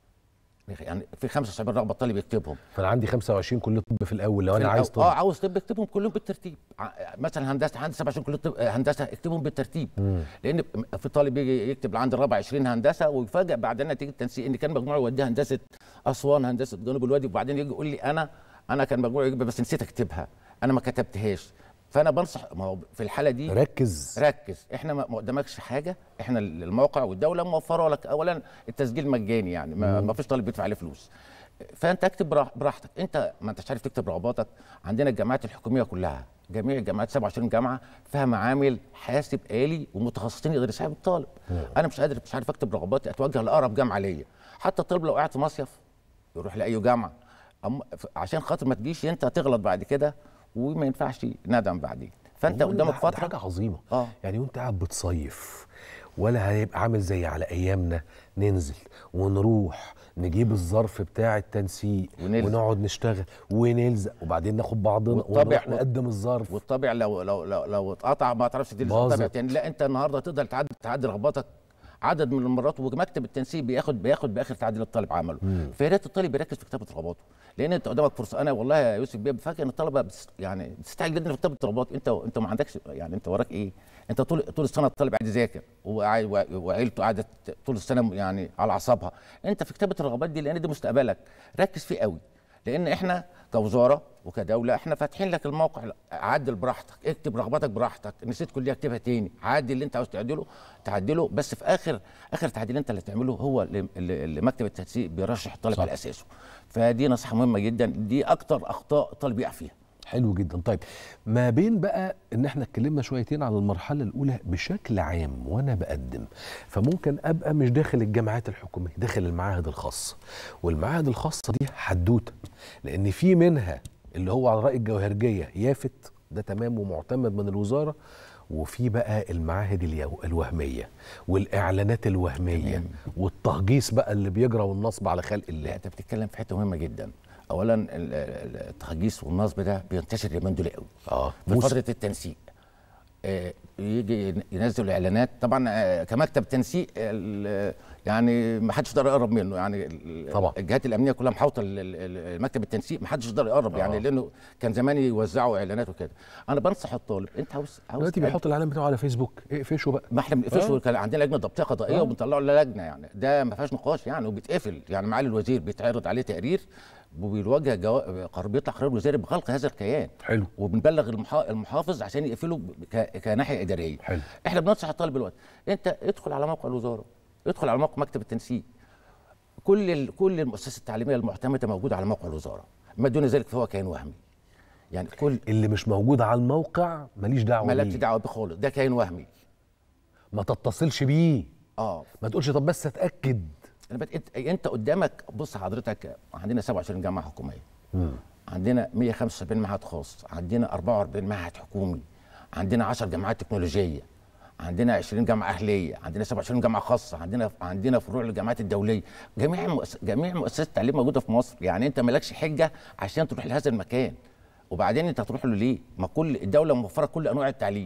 يعني في خمسة وسبعين رغبه الطالب يكتبهم.
فانا عندي خمسة وعشرين كليه طب في الاول لو انا عايز طب.
اه عاوز طب اكتبهم كلهم بالترتيب. مثلا هندسه عندي سبعة وعشرين كليه طب هندسه اكتبهم بالترتيب. مم. لان في طالب يجي يكتب عند الرابع عشرين هندسه ويفاجئ بعدين نتيجه التنسيق ان كان مجموعه يوديها هندسه اسوان، هندسه جنوب الوادي، وبعدين يجي يقول لي انا انا كان مجموعه بس نسيت اكتبها انا ما كتبتهاش. فانا بنصح ما هو في الحاله دي
ركز
ركز. احنا ما قدامكش حاجه، احنا الموقع والدوله موفره لك اولا التسجيل مجاني يعني ما, ما فيش طالب بيدفع عليه فلوس. فانت اكتب براحتك. انت ما انتش عارف تكتب رغباتك. عندنا الجامعات الحكوميه كلها جميع الجامعات سبعة وعشرين جامعه فيها معامل حاسب آلي ومتخصصين يقدر يساعد الطالب. مم. انا مش قادر مش عارف اكتب رغباتي اتوجه لاقرب جامعه ليا. حتى الطالب لو قاعد في مصيف يروح لاي جامعه عشان خاطر ما تجيش انت تغلط بعد كده وما ينفعش ندم بعدين. فانت قدامك فتره
حاجه عظيمه.
اه
يعني وانت قاعد بتصيف ولا هيبقى عامل زي على ايامنا ننزل ونروح نجيب الظرف بتاع التنسيق ونلزق. ونقعد نشتغل ونلزق وبعدين ناخد بعضنا ونروح نقدم الظرف.
والطابع لو لو لو, لو اتقطع ما تعرفش تلزق الطابع تاني. لا انت النهارده تقدر تعدل تعدل رغباتك عدد من المرات ومكتب التنسيق بياخد بياخد باخر تعديل الطالب عمله. فيا ريت الطالب يركز في كتابه رغباته لان انت قدامك فرصه. انا والله يا يوسف بيه بفكر ان الطلبه بس يعني بتستعجل جدا في كتابه رغبات. انت انت ما عندكش يعني انت وراك ايه؟ انت طول طول السنه الطالب قاعد يذاكر وعيلته قاعده طول السنه يعني على اعصابها. انت في كتابه الرغبات دي لان دي مستقبلك ركز فيه قوي. لان احنا كوزاره وكدوله احنا فاتحين لك الموقع عدل براحتك، اكتب رغباتك براحتك، نسيت كليه اكتبها تاني، عدل اللي انت عاوز تعدله تعدله. بس في اخر اخر تعديل انت اللي تعمله هو اللي, اللي مكتب التنسيق بيرشح الطالب على اساسه. فدي نصيحه مهمه جدا، دي اكتر اخطاء الطالب يقع فيها.
حلو جدا. طيب ما بين بقى ان احنا اتكلمنا شويتين على المرحله الاولى بشكل عام وانا بقدم، فممكن ابقى مش داخل الجامعات الحكوميه، داخل المعاهد الخاصه، والمعاهد الخاصه دي حدوته، لان في منها اللي هو على راي الجوهرجيه يافت ده تمام ومعتمد من الوزاره، وفي بقى المعاهد الوهميه والاعلانات الوهميه تمام. والتهجيص بقى اللي بيجرى والنصب على خلق الله.
انت بتتكلم في حته مهمه جدا. اولا التهجيص والنصب ده بينتشر اليومين دول قوي
اه
في فتره التنسيق. آه يجي ينزل اعلانات طبعا آه كمكتب تنسيق يعني ما حدش يقدر يقرب منه، يعني
طبعا
الجهات الامنيه كلها محاوطه المكتب التنسيق، ما حدش يقدر يقرب. آه. يعني لانه كان زمان يوزعوا اعلانات وكده. انا بنصح الطالب انت عاوز عاوز
دلوقتي بيحط الاعلان بتاعه على فيسبوك، اقفشه بقى.
ما احنا بنقفشه. آه. كان عندنا لجنه ضبطيه قضائيه
آه.
وبنطلعه للجنه، يعني ده ما فيهاش نقاش يعني، وبيتقفل. يعني معالي الوزير بيتعرض عليه تقرير وبيواجه جو... قرار بيطلع قرار وزاري بغلق هذا الكيان.
حلو.
وبنبلغ المحا... المحافظ عشان يقفله ك... كناحيه اداريه.
حلو.
احنا بننصح الطالب دلوقتي انت ادخل على موقع الوزاره، ادخل على موقع مكتب التنسيق. كل ال... كل المؤسسات التعليميه المعتمده موجوده على موقع الوزاره، ما دون ذلك فهو كيان وهمي. يعني كل
اللي مش موجود على الموقع ماليش دعوه بيه،
مالكش دعوه بيه خالص، ده كيان وهمي.
ما تتصلش بيه.
اه
ما تقولش طب بس اتاكد.
انا بت... انت انت قدامك. بص حضرتك، عندنا سبعة وعشرين جامعه حكوميه، مم. عندنا مية وخمسة وسبعين معهد خاص، عندنا أربعة وأربعين معهد حكومي، عندنا عشر جامعات تكنولوجيه، عندنا عشرين جامعه اهليه، عندنا سبعة وعشرين جامعه خاصه، عندنا عندنا فروع للجامعات الدوليه. جميع مؤس... جميع مؤسسات التعليم موجوده في مصر. يعني انت مالكش حجه عشان تروح لهذا المكان. وبعدين انت هتروح له ليه؟ ما كل الدوله موفره كل انواع التعليم.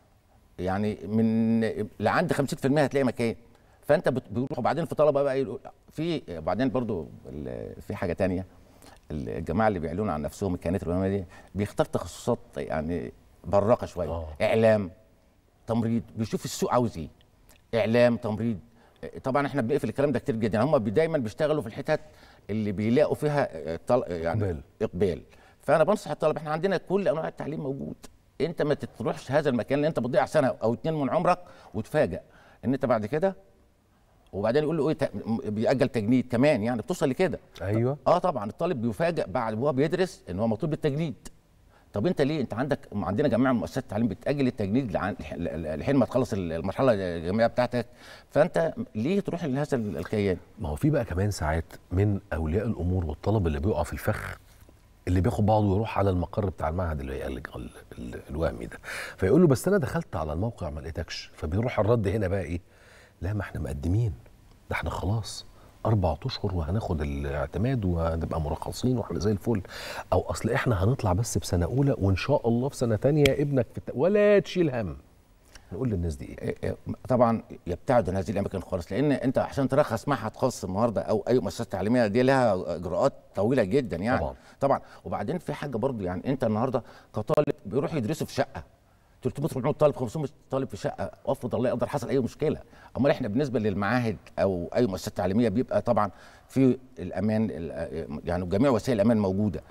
يعني من لعند خمسين في المية هتلاقي مكان. فانت بتروح. وبعدين في طلبه بقى في بعدين برضو في حاجه تانية، الجماعه اللي بيعلنون عن نفسهم الكيانات الوهميه دي بيختار تخصصات يعني براقه شويه. أوه. اعلام، تمريض، بيشوف السوق عاوز ايه. اعلام، تمريض. طبعا احنا بنقفل الكلام ده كتير جدا. هم دايما بيشتغلوا في الحتت اللي بيلاقوا فيها يعني اقبال. اقبال. فانا بنصح الطلبه احنا عندنا كل انواع التعليم موجود. انت ما تروحش هذا المكان لان انت بتضيع سنه او اتنين من عمرك وتفاجئ ان انت بعد كده. وبعدين يقول له ايه بيأجل تجنيد كمان، يعني بتوصل لكده.
ايوه
اه طبعا الطالب بيفاجئ بعد وهو بيدرس ان هو مطلوب بالتجنيد. طب انت ليه؟ انت عندك عندنا جميع مؤسسات التعليم بتأجل التجنيد لحين ما تخلص المرحله الجامعيه بتاعتك. فانت ليه تروح لهذا الكيان؟
ما هو في بقى كمان ساعات من اولياء الامور والطلبه اللي بيقع في الفخ، اللي بياخد بعضه ويروح على المقر بتاع المعهد اللي الوهمي ده، فيقول له بس انا دخلت على الموقع ما لقيتكش. فبيروح الرد هنا بقى ايه؟ لا ما احنا مقدمين، ده احنا خلاص اربع اشهر وهناخد الاعتماد وهنبقى مرخصين واحنا زي الفل، او اصل احنا هنطلع بس بسنه اولى وان شاء الله في سنه ثانيه ابنك في الت... ولا تشيل هم. نقول للناس دي ايه؟
طبعا يبتعد عن هذه الاماكن خالص، لان انت عشان ترخص معهد خاص النهارده او اي مؤسسه تعليميه دي لها اجراءات طويله جدا يعني. طبعا طبعا. وبعدين في حاجه برضو، يعني انت النهارده كطالب بيروح يدرسوا في شقه ثلاثمية أربعمية طالب، خمسمية طالب في شقه، افرض الله يقدر حصل اي مشكله. امال احنا بالنسبه للمعاهد او اي مؤسسه تعليميه بيبقى طبعا في الامان، يعني جميع وسائل الامان موجوده.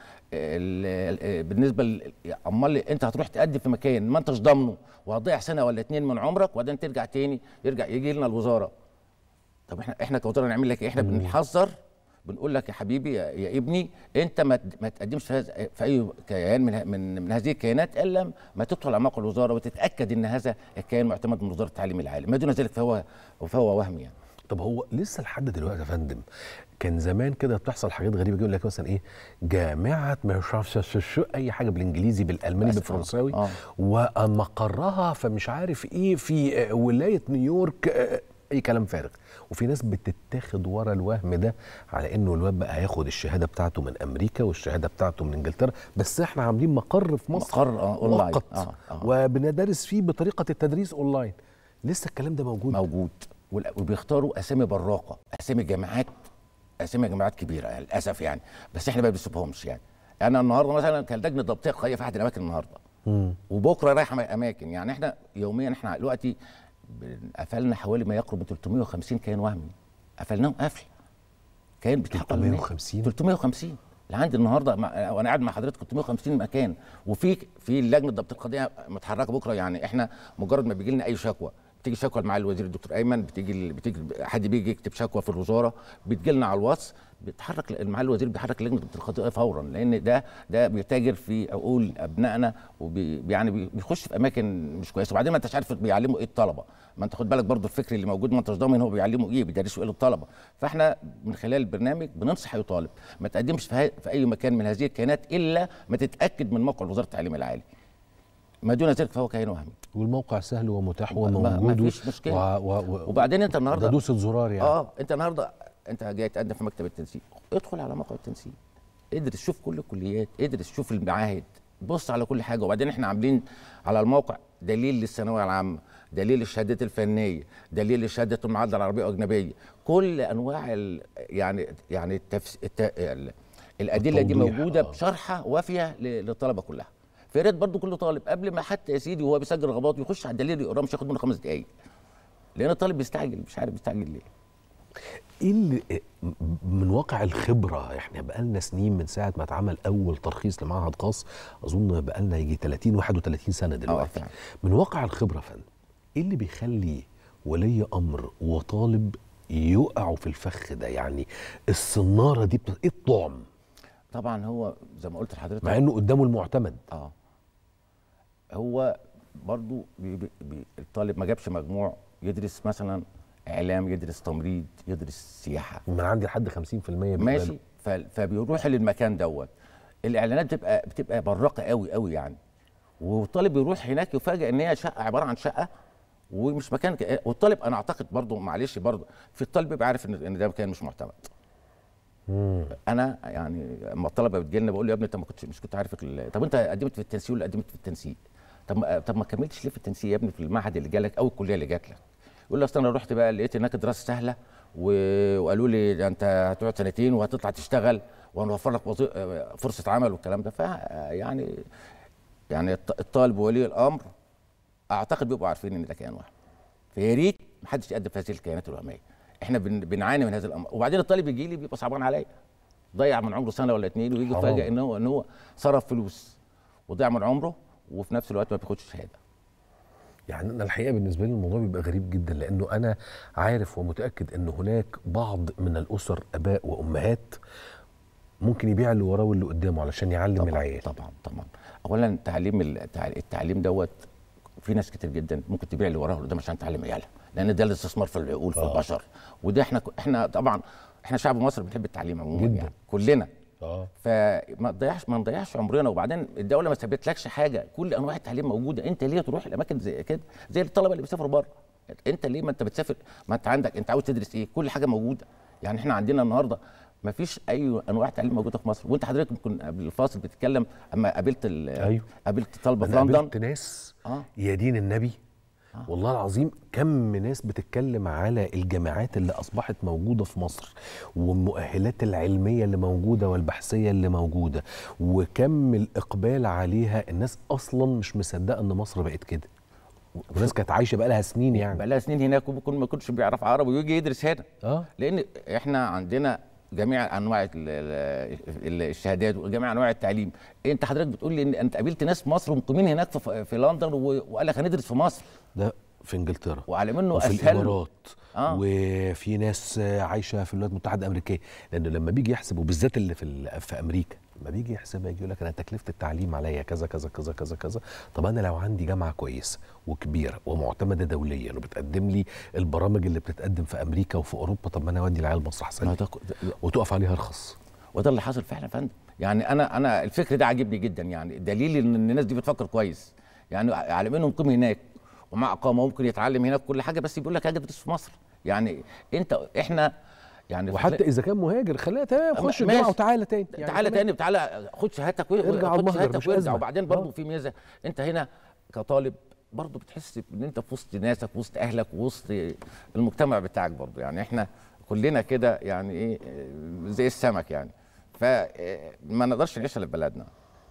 بالنسبه امال انت هتروح تقدم في مكان ما انتش ضامنه وهتضيع سنه ولا اتنين من عمرك وبعدين ترجع تاني يرجع يجي لنا الوزاره. طب احنا احنا كوزاره نعمل لك ايه؟ احنا بنحذر، بنقول لك يا حبيبي يا, يا ابني انت ما ما تقدمش في, في اي كيان من من, من هذه الكيانات الا ما تدخل على موقع الوزاره وتتاكد ان هذا الكيان معتمد من وزاره التعليم العالي، ما دون ذلك فهو فهو وهمي يعني.
طب هو لسه لحد دلوقتي يا فندم كان زمان كده بتحصل حاجات غريبه، يقول لك مثلا ايه جامعه ما اعرفش اي حاجه بالانجليزي بالالماني بالفرنساوي آه. ومقرها فمش عارف ايه في ولايه نيويورك، اي كلام فارغ. وفي ناس بتتاخد ورا الوهم ده على انه الواد بقى هياخد الشهاده بتاعته من امريكا والشهاده بتاعته من انجلترا، بس احنا عاملين مقر في مصر
مقر آه اونلاين
آه آه. وبندرس فيه بطريقه التدريس اونلاين. لسه الكلام ده موجود
موجود وبيختاروا اسامي براقه، اسامي جامعات اسامي جامعات كبيره يعني للاسف يعني، بس احنا ما بنسيبهمش يعني. انا النهارده مثلا كان لجنه ضبطيه قضائيه في احد الاماكن النهارده مم. وبكره رايحه اماكن، يعني احنا يوميا احنا دلوقتي قفلنا حوالي ما يقرب من ثلاثمية وخمسين كيان وهمي، قفلناهم قفل كيان بتحقق
ثلاثمية وخمسين
ثلاثمية وخمسين لعند النهارده وانا قاعد مع حضرتك ثلاثمية وخمسين مكان. وفي في لجنه ضبط القضيه متحركه بكره، يعني احنا مجرد ما بيجي لنا اي شكوى بتيجي شكوى مع الوزير الدكتور ايمن، بتيجي بتيجي حد بيجي يكتب شكوى في الوزاره، بتجي لنا على الواتس، بيتحرك مع الوزير، بيحرك لجنه القضاء فورا، لان ده ده بيتاجر في عقول ابنائنا، وبي يعني بيخش في اماكن مش كويسه. وبعدين ما انتش عارف بيعلموا ايه الطلبه، ما انت خد بالك برضو الفكر اللي موجود، ما انتش ضامن هو بيعلموا ايه، بيدرسوا ايه للطلبه. فاحنا من خلال البرنامج بننصح اي طالب ما تقدمش في, في اي مكان من هذه الكيانات الا ما تتاكد من موقع وزاره التعليم العالي، ما دون ذلك فهو كيان وهمي.
والموقع سهل ومتاح وموجود،
ما فيش مشكله. و... و... وبعدين انت النهارده
ده دوسه زرار يعني.
اه انت النهارده انت جاي تقدم في مكتب التنسيق، ادخل على موقع التنسيق، ادرس، شوف كل الكليات، ادرس، شوف المعاهد، بص على كل حاجه. وبعدين احنا عاملين على الموقع دليل للثانويه العامه، دليل للشهادات الفنيه، دليل لشهاده المعادله العربيه واجنبيه، كل انواع ال... يعني يعني التفس... الت... ال... الادله دي موجوده بشرحه وافيه للطلبه كلها. فيا ريت برضه كل طالب قبل ما حتى يا سيدي وهو بيسجل رغباته يخش على الدليل يقراه، مش هياخد منه خمس دقائق، لان الطالب بيستعجل، مش عارف بيستعجل ليه.
ايه اللي من واقع الخبره، احنا بقالنا سنين من ساعه ما اتعمل اول ترخيص لمعهد خاص، اظن بقالنا يجي ثلاثين واحد وثلاثين سنه دلوقتي. من واقع الخبره فن ايه اللي بيخلي ولي امر وطالب يقعوا في الفخ ده؟ يعني الصناره دي بت... ايه الطعم؟
طبعا هو زي ما قلت لحضرتك،
مع انه قدامه المعتمد.
اه هو برضو بي بي الطالب ما جابش مجموع يدرس مثلا اعلام، يدرس تمريض، يدرس سياحه،
من عندي لحد خمسين في المية
ماشي، فبيروح للمكان دوت. الاعلانات بتبقى بتبقى براقه قوي قوي يعني، والطالب بيروح هناك يفاجئ ان هي شقه عباره عن شقه ومش مكان ك... والطالب انا اعتقد برضو معلش برضو في الطالب بيبقى عارف ان ده مكان مش معتمد. مم. انا يعني اما الطلبه بتجي لنا بقول له يا ابني انت ما كنتش مش كنت عارف ال... طب انت قدمت في التنسيق ولا قدمت في التنسيق؟ طب ما طب ما كملتش ليه في التنسيق يا ابني في المعهد اللي جالك او الكليه اللي جات لك؟ يقول لي اصل انا رحت بقى لقيت هناك دراسه سهله و... وقالوا لي ده انت هتقعد سنتين وهتطلع تشتغل وهنوفر لك وظي... فرصه عمل والكلام ده. ف يعني يعني الطالب وولي الامر اعتقد بيبقوا عارفين ان ده كيان وهمي، فيا ريت ما حدش يقدم في هذه الكيانات الوهميه. احنا بن... بنعاني من هذا الامر. وبعدين الطالب يجي لي بيبقى صعبان عليا، ضيع من عمره سنه ولا اتنين ويجي يفاجئ ان هو ان هو صرف فلوس وضيع من عمره وفي نفس الوقت ما بياخدش شهاده.
يعني انا الحقيقه بالنسبه لي الموضوع بيبقى غريب جدا، لانه انا عارف ومتاكد ان هناك بعض من الاسر اباء وامهات ممكن يبيع اللي وراه واللي قدامه علشان يعلم
طبعًا
العيال.
طبعا طبعا اولا تعليم التعليم دوت في ناس كتير جدا ممكن تبيع اللي وراه واللي قدامه عشان تعلم عيالها، لان ده الاستثمار في العقول في آه. البشر. وده احنا احنا طبعا احنا شعب مصر بنحب التعليم عموما يعني كلنا. اه فما تضيعش ما نضيعش عمرنا. وبعدين الدوله ما سابتلكش حاجه، كل انواع التعليم موجوده، انت ليه تروح الاماكن زي كده زي الطلبه اللي بيسافروا بره؟ انت ليه ما انت بتسافر؟ ما انت عندك انت عاوز تدرس ايه؟ كل حاجه موجوده. يعني احنا عندنا النهارده ما فيش اي انواع تعليم موجوده في مصر. وانت حضرتك ممكن قبل الفاصل بتتكلم اما قابلت ايوه قابلت طلبه في لندن،
قابلت ناس آه. يا دين النبي آه. والله العظيم كم ناس بتتكلم على الجامعات اللي اصبحت موجوده في مصر والمؤهلات العلميه اللي موجوده والبحثيه اللي موجوده وكم الاقبال عليها. الناس اصلا مش مصدقه ان مصر بقت كده، وناس كانت عايشه بقى لها سنين يعني
بقى لها سنين هناك وممكن ما يكونش بيعرف عربي ويجي يدرس هنا. اه لان احنا عندنا جميع انواع الشهادات وجميع انواع التعليم. انت حضرتك بتقول لي ان انت قابلت ناس في مصر ومقيمين هناك في, في لندن وقال لك هندرس في مصر،
ده في انجلترا
وعلى منه
وفي
اسهل
الامارات آه. وفي ناس عايشه في الولايات المتحده الامريكيه. لانه لما بيجي يحسب وبالذات اللي في في امريكا لما بيجي يحسبها يجي يقول لك انا تكلفه التعليم عليا كذا كذا كذا كذا كذا. طب انا لو عندي جامعه كويسه وكبيره ومعتمده دوليا وبتقدم لي البرامج اللي بتتقدم في امريكا وفي اوروبا، طب ما انا اودي العيال مصر احسن وتقف عليها ارخص.
وده اللي حصل فعلا يا فندم. يعني انا انا الفكر ده عاجبني جدا، يعني دليل ان الناس دي بتفكر كويس. يعني على منهم مقيم هناك ومع اقامه ممكن يتعلم هناك كل حاجه، بس بيقول لك هاجي ادرس في مصر. يعني انت احنا يعني
وحتى اذا كان مهاجر خليها تمام، خش الجامعه وتعالى تاني
يعني تعالى تاني تعالى خد شهادتك وارجع
خد شهادتك
وارجع. وبعدين برضه في ميزه، انت هنا كطالب برضه بتحس ان انت في وسط ناسك وسط اهلك وسط المجتمع بتاعك برضه. يعني احنا كلنا كده يعني ايه زي السمك يعني، فما نقدرش نعيش الا في بلدنا.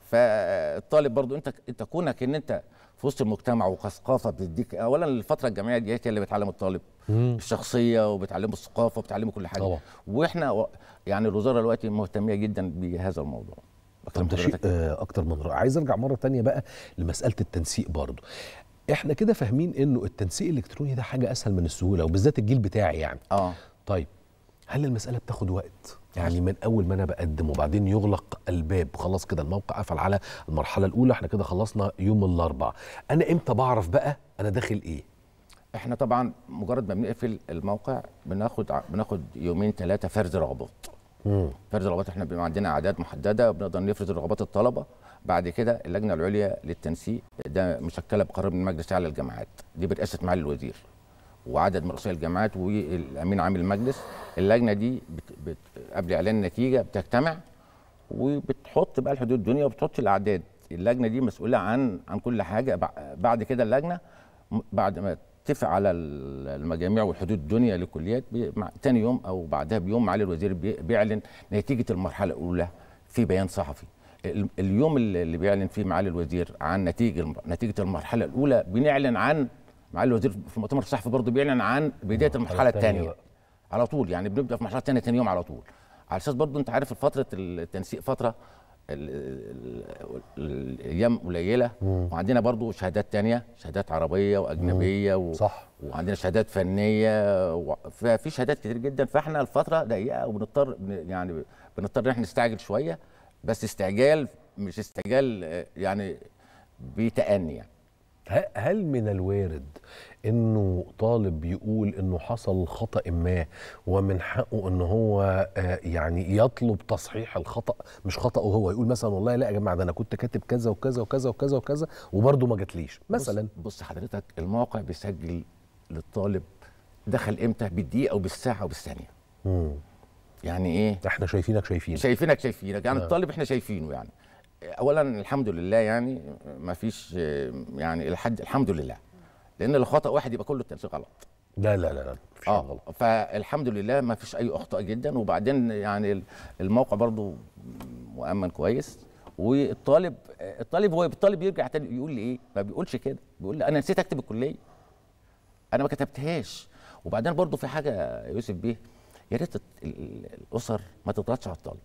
فالطالب برضه انت انت كونك ان انت في وسط المجتمع وكثقافه بتديك اولا الفتره الجامعيه دي هي اللي بتعلم الطالب مم. الشخصيه وبتعلمه الثقافه وبتعلمه كل حاجه طبعا. واحنا يعني الوزاره دلوقتي مهتميه جدا بهذا الموضوع.
طب ده شيء اكتر من رائع. عايز ارجع مره ثانيه بقى لمساله التنسيق برضه. احنا كده فاهمين انه التنسيق الالكتروني ده حاجه اسهل من السهوله، وبالذات الجيل بتاعي يعني.
اه
طيب هل المساله بتاخد وقت؟ يعني من اول ما انا بقدم وبعدين يغلق الباب خلاص كده الموقع قفل على المرحله الاولى، احنا كده خلصنا يوم الاربعاء، انا امتى بعرف بقى انا داخل ايه؟
احنا طبعا مجرد ما بنقفل الموقع بناخد بناخد يومين ثلاثه فرز رغبات.
امم
فرز رغبات احنا بيبقى عندنا اعداد محدده وبنقدر نفرز رغبات الطلبه. بعد كده اللجنه العليا للتنسيق ده مشكله بقرار من المجلس الاعلى للجامعات، دي برئاسه معالي الوزير وعدد من رؤساء الجامعات والامين عام المجلس. اللجنه دي بت بت قبل اعلان النتيجه بتجتمع وبتحط بقى الحدود الدنيا وبتحط الاعداد. اللجنه دي مسؤوله عن عن كل حاجه. بعد كده اللجنه بعد ما تتفق على المجاميع والحدود الدنيا للكليات تاني يوم او بعدها بيوم معالي الوزير بيعلن نتيجه المرحله الاولى في بيان صحفي. اليوم اللي بيعلن فيه معالي الوزير عن نتيجه نتيجه المرحله الاولى بنعلن عن معالي الوزير في المؤتمر الصحفي برضه بيعلن عن بدايه المرحله الثانيه على طول. يعني بنبدا في المرحله الثانيه ثاني يوم على طول، على اساس برضه انت عارف فتره التنسيق فتره الايام قليله، وعندنا برضه شهادات ثانيه، شهادات عربيه واجنبيه و...
صح،
وعندنا شهادات فنيه و... ففي شهادات كتير جدا. فاحنا الفتره ضيقه وبنضطر يعني بنضطر ان احنا نستعجل شويه، بس استعجال مش استعجال يعني بتأني. يعني
هل من الوارد انه طالب يقول انه حصل خطأ ما ومن حقه ان هو يعني يطلب تصحيح الخطأ، مش خطأه هو، يقول مثلا والله لا يا جماعه ده انا كنت كاتب كذا وكذا وكذا وكذا وكذا وبرضه ما جاتليش مثلا؟
بص, بص حضرتك الموقع بيسجل للطالب دخل امتى بالدقيقه وبالساعه وبالثانيه.
امم
يعني ايه؟
احنا شايفينك شايفينك
شايفينك شايفينك يعني آه. الطالب احنا شايفينه. يعني اولا الحمد لله يعني ما فيش يعني الحد الحمد لله، لان لو خطا واحد يبقى كله التنسيق غلط.
لا لا لا لا مفيش
اه
غلط.
فالحمد لله ما فيش اي اخطاء جدا. وبعدين يعني الموقع برضو مؤمن كويس. والطالب الطالب هو الطالب يرجع تاني يقول لي ايه؟ ما بيقولش كده، بيقول لي انا نسيت اكتب الكليه، انا ما كتبتهاش. وبعدين برضو في حاجه يوسف بيه، يا ريت الاسر ما تضغطش على الطالب.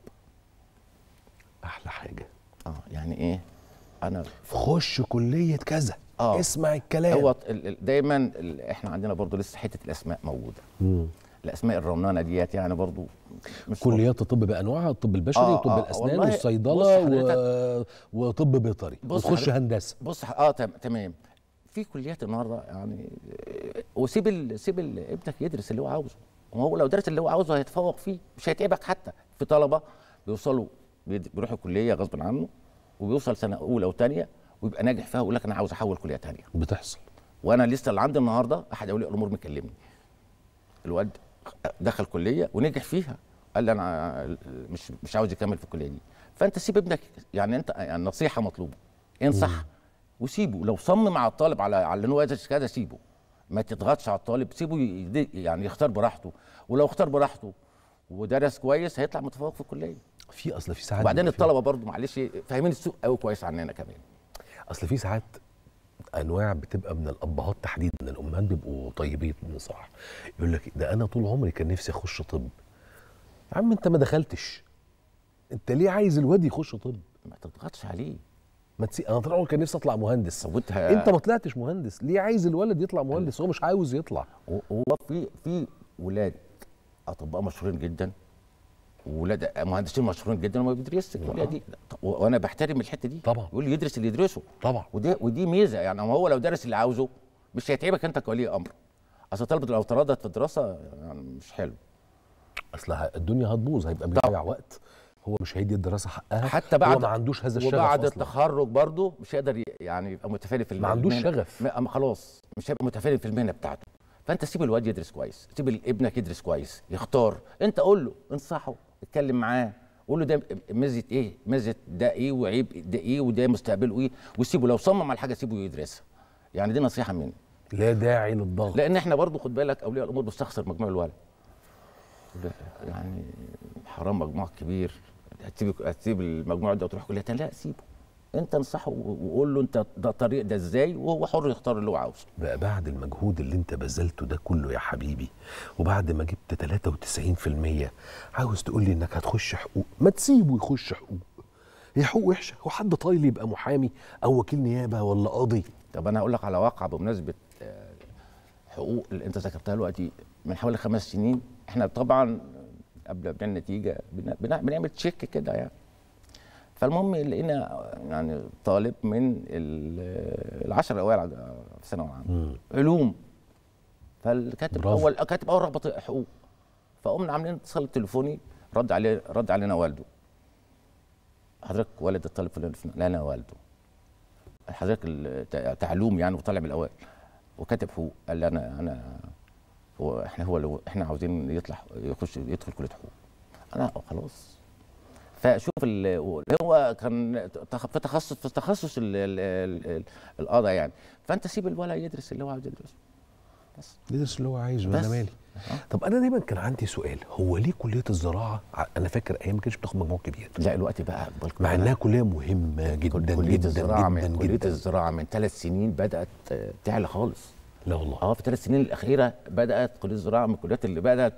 احلى حاجه
اه يعني ايه؟ انا
خش كليه كذا،
آه.
اسمع الكلام.
هو دايما احنا عندنا برضو لسه حته الاسماء موجوده.
مم.
الاسماء الرنانه ديت يعني برضو
مش كليات الطب بانواعها، الطب البشري آه وطب آه الاسنان والصيدله و... وطب بيطري وتخش هندسه.
بص اه تمام. في كليات النهارده يعني وسيب ال... سيب ال... ابنك يدرس اللي هو عاوزه، وهو لو درس اللي هو عاوزه هيتفوق فيه، مش هيتعبك. حتى في طلبه بيوصلوا بيروحوا الكليه غصب عنه وبيوصل سنه اولى وثانيه ويبقى ناجح فيها ويقول لك انا عاوز احول كليه ثانيه.
بتحصل.
وانا لسه اللي عندي النهارده احد اولياء الامور مكلمني، الواد دخل كليه ونجح فيها، قال لي انا مش مش عاوز يكمل في الكليه دي. فانت سيب ابنك، يعني انت يعني نصيحه مطلوبه، انصح وسيبه. لو صمم على الطالب على على ان هو يدرس كذا سيبه، ما تضغطش على الطالب، سيبه يعني يختار براحته. ولو اختار براحته ودرس كويس هيطلع متفوق في الكليه.
في اصل في ساعات
وبعدين الطلبه برضو معلش فاهمين السوق قوي كويس عننا كمان.
اصل في ساعات انواع بتبقى من الابهات تحديدا، الامهات بيبقوا طيبين صح، يقول لك ده انا طول عمري كان نفسي اخش طب. يا عم انت ما دخلتش، انت ليه عايز الواد يخش طب؟
ما تضغطش عليه.
ما تسي... انا طول عمري كان نفسي اطلع مهندس.
وانت
انت ما طلعتش مهندس، ليه عايز الولد يطلع مهندس؟ هو مش عاوز يطلع.
هو في في ولاد اطباء مشهورين جدا وولاد مهندسين مشهورين جدا وما بيدرسش الكليه دي، وانا بحترم الحته دي
طبعا.
يقول لي يدرس اللي يدرسه
طبعا،
ودي ودي ميزه. يعني هو لو درس اللي عاوزه مش هيتعبك انت كولي امر. اصل طلبه لو تردد في الدراسه يعني مش حلو،
اصل الدنيا هتبوظ، هيبقى بيضيع وقت، هو مش هيدي الدراسه حقها،
حتى بعد
هو ما عندوش هذا الشغف
وبعد
أصلاً.
التخرج برضه مش هيقدر يعني يبقى متفاني في
ما عندوش شغف،
ما خلاص مش هيبقى متفاني في المهنه بتاعته. فانت سيب الواد يدرس كويس، سيب ابنك يدرس كويس، يختار. انت قول له، انصحه، اتكلم معاه، قول له ده ميزه ايه، ميزه ده ايه، وعيب ده ايه، وده مستقبله ايه، وسيبه. لو صمم على حاجه سيبه يدرسها. يعني دي نصيحه مني.
لا داعي للضغط،
لان احنا برضه خد بالك اولياء الامور بتستخسر مجموع الولد. يعني حرام مجموع كبير، هتسيب هتسيب المجموع ده وتروح كليه ثانيه؟ لا سيبه، انت انصحه وقول له انت ده الطريق ده ازاي، وهو حر يختار اللي هو عاوزه.
بقى بعد المجهود اللي انت بذلته ده كله يا حبيبي، وبعد ما جبت ثلاثة وتسعين في المية، عاوز تقول لي انك هتخش حقوق؟ ما تسيبه يخش حقوق. هي حقوق وحشه. هو حد طايل يبقى محامي او وكيل نيابه ولا قاضي؟
طب انا هقول لك على واقع بمناسبه حقوق اللي انت ذكرتها دلوقتي. من حوالي خمس سنين احنا طبعا قبل ما بنعمل نتيجه بنعمل تشيك كده يعني. فالمهم لقينا يعني طالب من العشر الاوائل في الثانويه العامه علوم، فالكاتب اول كاتب اول رغبه حقوق. فقمنا عاملين اتصال تليفوني، رد عليه رد علينا والده. حضرتك والد الطالب فلان؟ لا انا والده. حضرتك تعلوم يعني وطالع من الاوائل وكاتب حقوق؟ قال لي انا انا هو احنا هو لو احنا عاوزين يطلع يخش يدخل كليه حقوق. انا خلاص. فشوف هو كان في تخصص في تخصص القضاء يعني. فانت سيب الولد يدرس اللي هو عاوز يدرسه
بس يدرس اللي هو عايزه، انا مالي. أه. طب انا دايما كان عندي سؤال، هو ليه كليه الزراعه انا فاكر ايام ما كانتش بتاخد مجموع كبير؟
لا الوقت بقى
مع انها كليه مهمه جدا
كليه
جدا
الزراعه
جدا
من كليه الزراعه من ثلاث سنين بدات تعلى خالص.
لا والله.
اه في الثلاث سنين الاخيره بدات كليه الزراعه من الكليات اللي بدات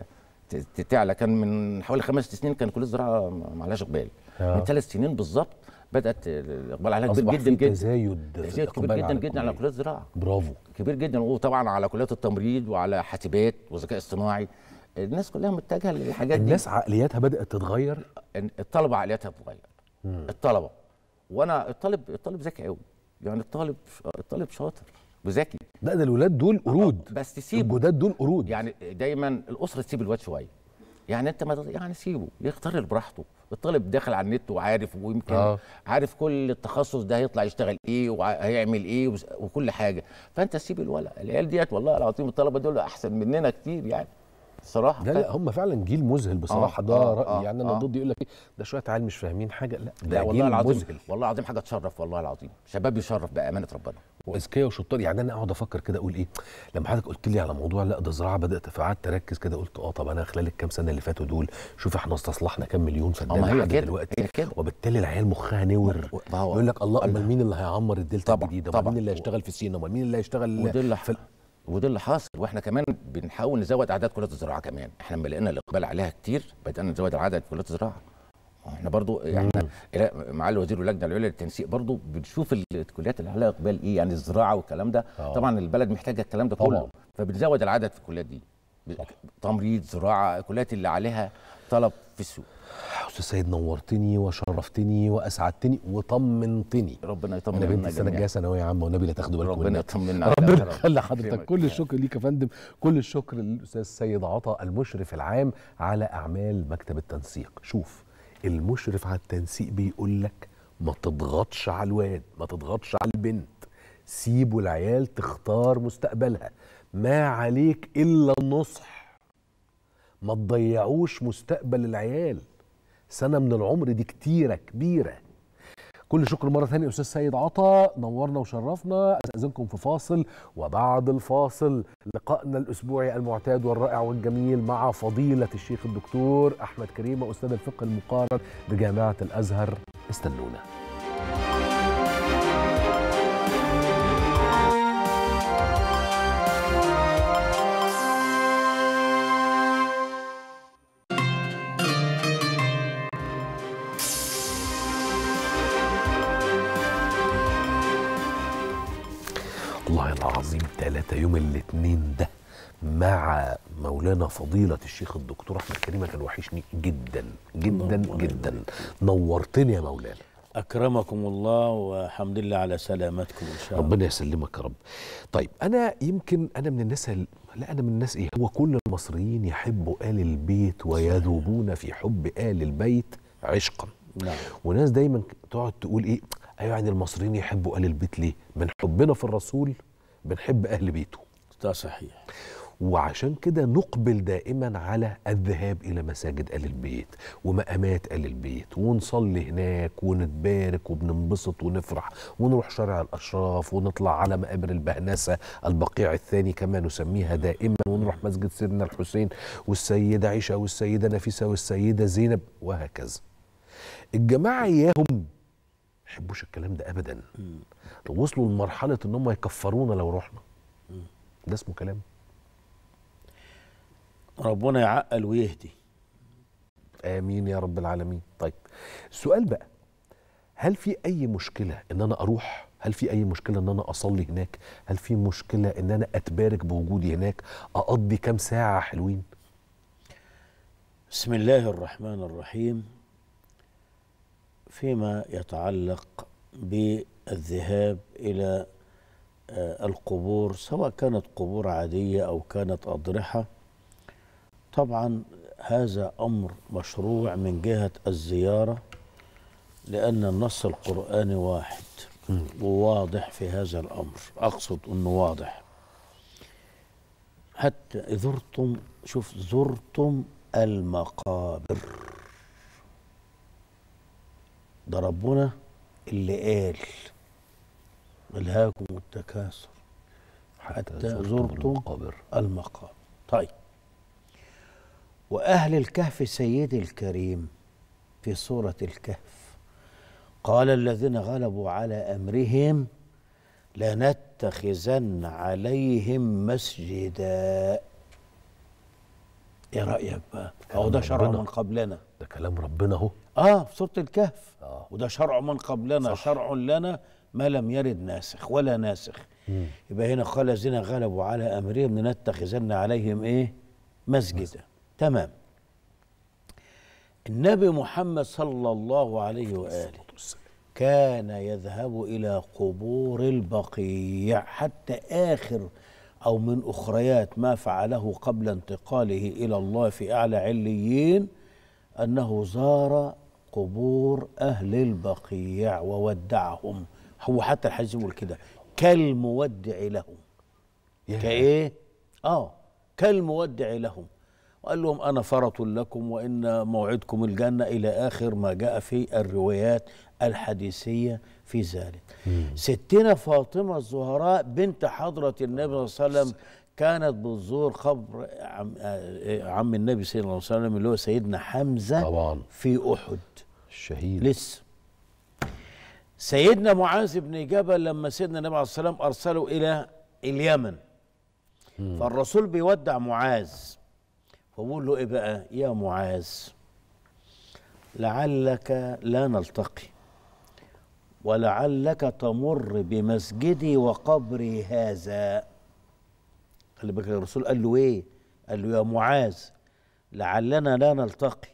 تعلى. كان من حوالي خمس سنين كان كليه الزراعه ما عليهاش اقبال. آه. من ثلاث سنين بالظبط بدات الاقبال عليها كبير جدا جدا.
تزايد
تزايد كبير جدا جدا على كليه الزراعه.
برافو.
كبير جدا، وطبعا على كليات التمريض وعلى حاسبات وذكاء اصطناعي. الناس كلها متجهه للحاجات دي.
الناس عقلياتها بدات تتغير.
الطلبه عقلياتها بتتغير. الطلبه وانا الطالب الطالب ذكي قوي يعني. الطالب الطالب شاطر وذكي.
لا ده الولاد دول قرود.
بس تسيبه.
الجداد دول قرود.
يعني دايما الاسره تسيب الواد شويه. يعني انت ما يعني سيبه يختار براحته. الطالب داخل على النت وعارف، ويمكن آه. عارف كل التخصص ده هيطلع يشتغل ايه وهيعمل ايه وكل حاجه. فانت سيب الولد. العيال ديت والله العظيم الطلبه دول احسن مننا كتير يعني صراحه.
لا لا هم فعلا جيل مذهل بصراحه. آه ده آه رايي. يعني انا آه ضد يقول لك ايه ده شويه عيال مش فاهمين حاجه. لا ده
لا والله
جيل
العظيم
مذهل.
والله العظيم حاجه تشرف. والله العظيم شباب يشرف بامانه ربنا
واذكياء وشطار. يعني انا اقعد افكر كده اقول ايه لما حضرتك قلت لي على موضوع لا ده زراعه بدات، فقعدت اركز كده قلت اه طب انا خلال الكام سنه اللي فاتوا دول شوف احنا استصلحنا كام مليون فدان لحد دلوقتي، وبالتالي العيال مخها نور. يقول لك الله امال مين اللي هيعمر الدلتا الجديده؟ مين اللي هيشتغل في سينا؟ مين اللي هيشتغل في
وده اللي حاصل. واحنا كمان بنحاول نزود اعداد كليات الزراعه كمان. احنا لما لقينا الاقبال عليها كتير بدانا نزود العدد في كليات الزراعه. احنا برضو يعني مع الوزير واللجنه العليا للتنسيق برضو بنشوف الكليات اللي عليها اقبال ايه يعني الزراعه والكلام ده. أوه. طبعا البلد محتاجه الكلام ده كله. طبعا. فبنزود العدد في الكليات دي. صح. تمريض، زراعه، الكليات اللي عليها طلب في السوق.
استاذ سيد نورتني وشرفتني واسعدتني وطمنتني.
ربنا يطمن.
انا بنتي السنه الجايه ثانويه عامه والنبي لا تاخدوا بالكم.
ربنا يطمنا.
ربنا يخلي حضرتك. كل الشكر ليك يا فندم. كل الشكر للاستاذ سيد عطا المشرف العام على اعمال مكتب التنسيق. شوف المشرف على التنسيق بيقول لك ما تضغطش على الواد، ما تضغطش على البنت، سيبوا العيال تختار مستقبلها، ما عليك الا النصح. ما تضيعوش مستقبل العيال. سنه من العمر دي كتيره كبيره. كل شكر مره ثانيه استاذ سيد عطا، نورنا وشرفنا. استاذنكم في فاصل، وبعد الفاصل لقائنا الاسبوعي المعتاد والرائع والجميل مع فضيله الشيخ الدكتور احمد كريمه استاذ الفقه المقارن بجامعه الازهر. استنونا. والله العظيم ثلاثة يوم الاثنين ده مع مولانا فضيلة الشيخ الدكتور أحمد كريمة كان وحشني جدا جدا جدا. نورتني يا مولانا.
أكرمكم الله والحمد لله على سلامتكم إن شاء الله.
ربنا يسلمك يا رب. طيب أنا يمكن أنا من الناس ال... لا أنا من الناس إيه هو كل المصريين يحبوا آل البيت ويذوبون في حب آل البيت عشقا.
نعم.
وناس دايما تقعد تقول إيه أيوة يعني المصريين يحبوا آل البيت ليه؟ من حبنا في الرسول بنحب أهل بيته.
ده صحيح.
وعشان كده نقبل دائما على الذهاب إلى مساجد آل البيت ومقامات آل البيت ونصلي هناك ونتبارك وبننبسط ونفرح ونروح شارع الأشراف ونطلع على مقابر البهنسة البقيع الثاني كما نسميها دائما ونروح مسجد سيدنا الحسين والسيدة عائشة والسيدة نفيسة والسيدة زينب وهكذا. الجماعة إياهم يحبوش الكلام ده ابدا. لو وصلوا لمرحله ان هم يكفرونا لو رحنا ده اسمه كلام.
ربنا يعقل ويهدي.
امين يا رب العالمين. طيب السؤال بقى هل في اي مشكله ان انا اروح؟ هل في اي مشكله ان انا اصلي هناك؟ هل في مشكله ان انا اتبارك بوجودي هناك، اقضي كام ساعه حلوين؟
بسم الله الرحمن الرحيم. فيما يتعلق بالذهاب إلى القبور، سواء كانت قبور عادية أو كانت أضرحة، طبعا هذا أمر مشروع من جهة الزيارة، لأن النص القرآني واحد وواضح في هذا الأمر. أقصد أنه واضح. حتى زرتم، شوف، زرتم المقابر، ده ربنا اللي قال ألهاكم التكاثر حتى زرتم المقابر. المقابر. طيب، وأهل الكهف سيدي الكريم في سورة الكهف قال الذين غلبوا على أمرهم لنتخذن عليهم مسجدا. ايه رأيك بقى؟ اهو ده شرع من قبلنا،
ده كلام ربنا اهو.
اه في سورة الكهف. آه. وده شرع من قبلنا، صح. شرع لنا ما لم يرد ناسخ ولا ناسخ. مم. يبقى هنا قال الذين غلبوا على امرهم لنتخذن عليهم ايه؟ مسجدا. مسجد. تمام. النبي محمد صلى الله عليه واله كان يذهب الى قبور البقيع حتى اخر أو من أخريات ما فعله قبل انتقاله إلى الله في أعلى عليين، أنه زار قبور أهل البقيع وودعهم. هو حتى الحديث يقول كده كالمودع لهم. كإيه؟ آه كالمودع لهم. وقال لهم أنا فرط لكم وإن موعدكم الجنة إلى آخر ما جاء في الروايات الحديثية في ذلك. مم. ستنا فاطمة الزهراء بنت حضرة النبي صلى الله عليه وسلم كانت بتزور قبر عم, عم النبي صلى الله عليه وسلم اللي هو سيدنا حمزة طبعا في أحد
الشهيد.
لسه سيدنا معاذ بن جبل لما سيدنا النبي عليه الصلاة والسلام أرسله إلى اليمن، مم. فالرسول بيودع معاذ فبقول له إيه بقى؟ يا معاذ لعلك لا نلتقي ولعلك تمر بمسجدي وقبري هذا. خلي بالك الرسول قال له ايه؟ قال له يا معاذ لعلنا لا نلتقي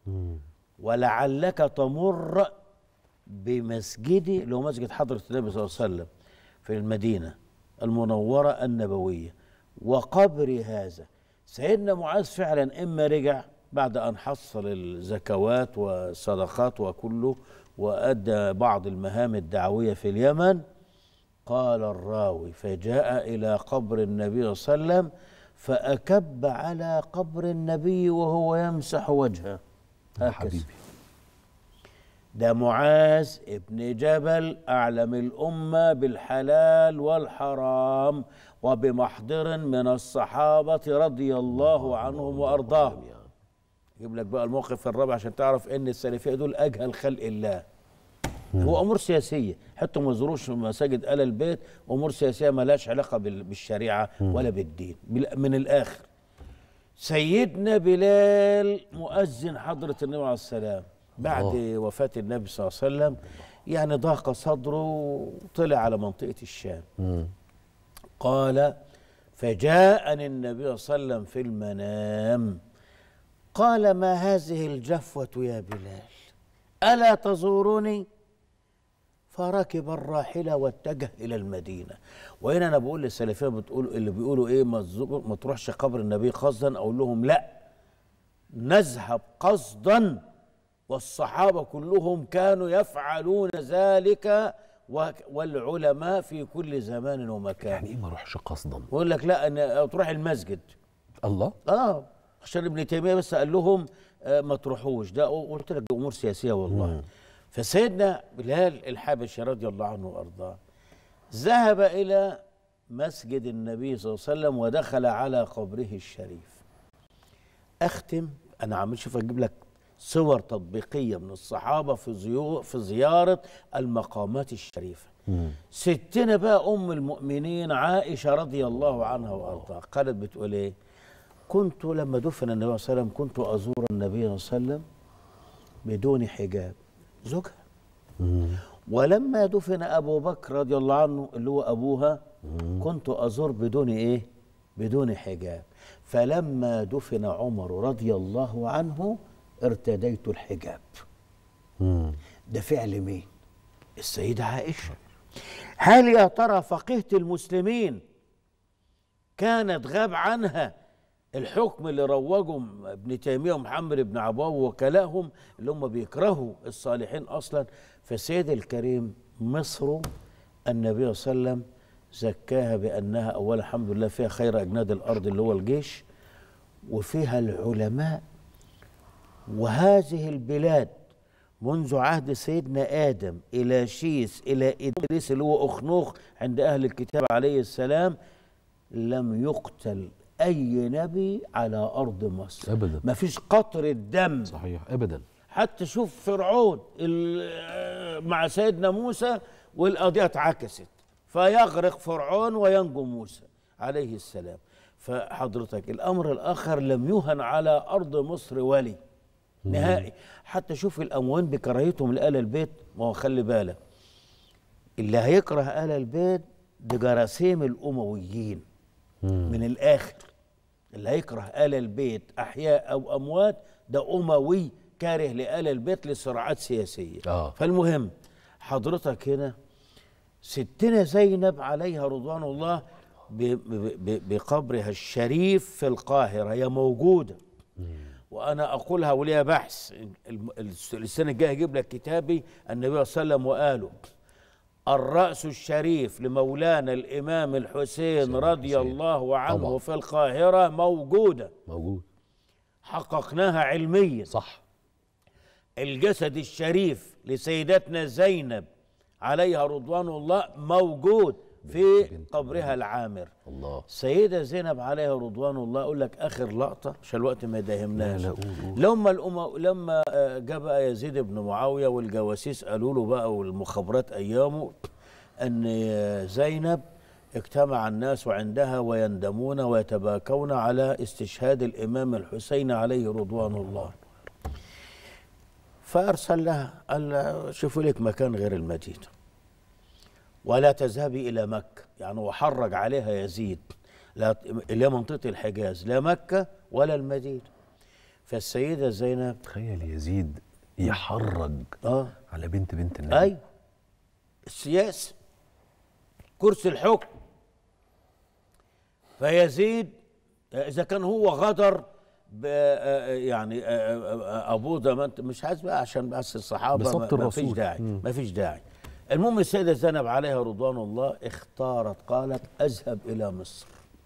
ولعلك تمر بمسجدي اللي هو مسجد حضرة النبي صلى الله عليه وسلم في المدينة المنورة النبوية وقبري هذا. سيدنا معاذ فعلا اما رجع بعد ان حصل الزكوات والصدقات وكله وأدى بعض المهام الدعوية في اليمن، قال الراوي فجاء إلى قبر النبي صلى الله عليه وسلم فأكب على قبر النبي وهو يمسح وجهه هكذا. ده معاذ ابن جبل أعلم الأمة بالحلال والحرام وبمحضر من الصحابة رضي الله عنهم وأرضاهم. يجيب لك بقى الموقف الرابع عشان تعرف ان السلفيه دول اجهل خلق الله. مم. هو امور سياسيه، حتى ما يزوروش مساجد ال البيت، امور سياسيه ما لهاش علاقه بالشريعه مم. ولا بالدين. من الاخر سيدنا بلال مؤذن حضره النبي عليه السلام بعد أوه. وفاه النبي صلى الله عليه وسلم، يعني ضاق صدره وطلع على منطقه الشام. مم. قال فجاءني النبي صلى الله عليه وسلم في المنام قال ما هذه الجفوة يا بلال ألا تزورني؟ فركب الراحلة واتجه إلى المدينة. وهنا أنا بقول للسلفية بتقول اللي بيقولوا إيه ما تروحش قبر النبي قصدا، أقول لهم لا، نذهب قصدا والصحابة كلهم كانوا يفعلون ذلك والعلماء في كل زمان ومكان.
يعني إيه ما أروحش قصدا؟
بقول لك لا، أن تروح المسجد.
الله؟
آه عشان ابن تيمية بس قال لهم آه ما تروحوش، ده قلت لك امور سياسيه والله. مم. فسيدنا بلال الحبشي رضي الله عنه وارضاه ذهب الى مسجد النبي صلى الله عليه وسلم ودخل على قبره الشريف. اختم انا عامل شوف اجيب لك صور تطبيقيه من الصحابه في زيو في زياره المقامات الشريفه. مم. ستنا بقى ام المؤمنين عائشه رضي الله عنها وارضاها قالت بتقول ايه؟ كنت لما دفن النبي صلى الله عليه وسلم كنت أزور النبي صلى الله عليه وسلم بدون حجاب. زوجها ولما دفن أبو بكر رضي الله عنه اللي هو أبوها كنت أزور بدون إيه؟ بدون حجاب. فلما دفن عمر رضي الله عنه ارتديت الحجاب. ده فعل مين؟ السيدة عائشة. هل يا ترى فقيهة المسلمين كانت غاب عنها الحكم اللي روجهم ابن تيمية ومحمد بن عباو وكلاهم اللي هم بيكرهوا الصالحين أصلا؟ فالسيد الكريم مصر النبي صلى الله عليه وسلم زكاها بأنها أولا الحمد لله فيها خير أجناد الأرض اللي هو الجيش، وفيها العلماء. وهذه البلاد منذ عهد سيدنا آدم إلى شيس إلى إدريس اللي هو أخنوخ عند أهل الكتاب عليه السلام لم يقتل أي نبي على أرض مصر
أبدا.
ما فيش قطرة دم.
صحيح أبدا.
حتى شوف فرعون مع سيدنا موسى والقضية اتعكست فيغرق فرعون وينجو موسى عليه السلام. فحضرتك الأمر الآخر لم يهن على أرض مصر ولي نهائي. حتى شوف الأموين بكراهيتهم لآل البيت. ما هو خلي بالك اللي هيكره آل البيت دي جراثيم الأمويين. مم. من الآخر اللي هيكره آل البيت أحياء أو أموات ده أموي كاره لآل البيت لصراعات سياسية. آه. فالمهم حضرتك هنا ستنا زينب عليها رضوان الله بقبرها الشريف في القاهرة هي موجودة. مم. وأنا أقولها وليها بحث السنة الجاية هجيب لك كتابي النبي صلى الله عليه وسلم وقاله الرأس الشريف لمولانا الإمام الحسين رضي الله عنه طبعا. في القاهرة موجودة. موجود. حققناها علميا. صح. الجسد الشريف لسيدتنا زينب عليها رضوان الله موجود في قبرها العامر. الله. سيدة زينب عليها رضوان الله أقول لك آخر لقطة عشان الوقت ما يداهمناش. لما الأم لما جاء بقى يزيد بن معاوية والجواسيس قالوا له بقى والمخابرات أيامه أن زينب اجتمع الناس عندها ويندمون ويتباكون على استشهاد الإمام الحسين عليه رضوان الله. فأرسل لها قال شوفوا لك مكان غير المدينة ولا تذهبي إلى مكة. يعني هو حرج عليها يزيد لا إلى منطقة الحجاز لا مكة ولا المدينة. فالسيدة زينب
تخيل يزيد يحرج
آه.
على بنت بنت النبي.
أي السياسة كرسي الحكم. فيزيد إذا كان هو غدر يعني أبوه ده مش عايز بقى عشان بس الصحابة ما فيش داعي ما فيش داعي. المهم السيدة زينب عليها رضوان الله اختارت قالت أذهب إلى مصر.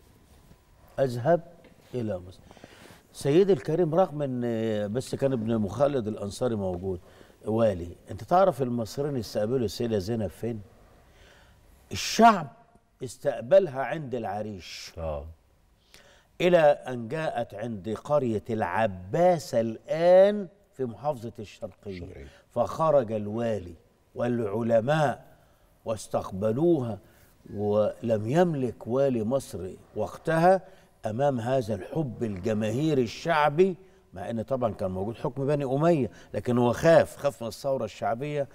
أذهب إلى مصر. سيدي الكريم رغم أن بس كان ابن مخلد الأنصاري موجود والي. أنت تعرف المصريين استقبلوا السيدة زينب فين؟ الشعب استقبلها عند العريش. آه. إلى أن جاءت عند قرية العباسة الآن في محافظة الشرقية. شرقية. فخرج الوالي والعلماء واستقبلوها ولم يملك والي مصر وقتها أمام هذا الحب الجماهيري الشعبي، مع أن طبعا كان موجود حكم بني أمية لكن هو خاف خاف من الثورة الشعبية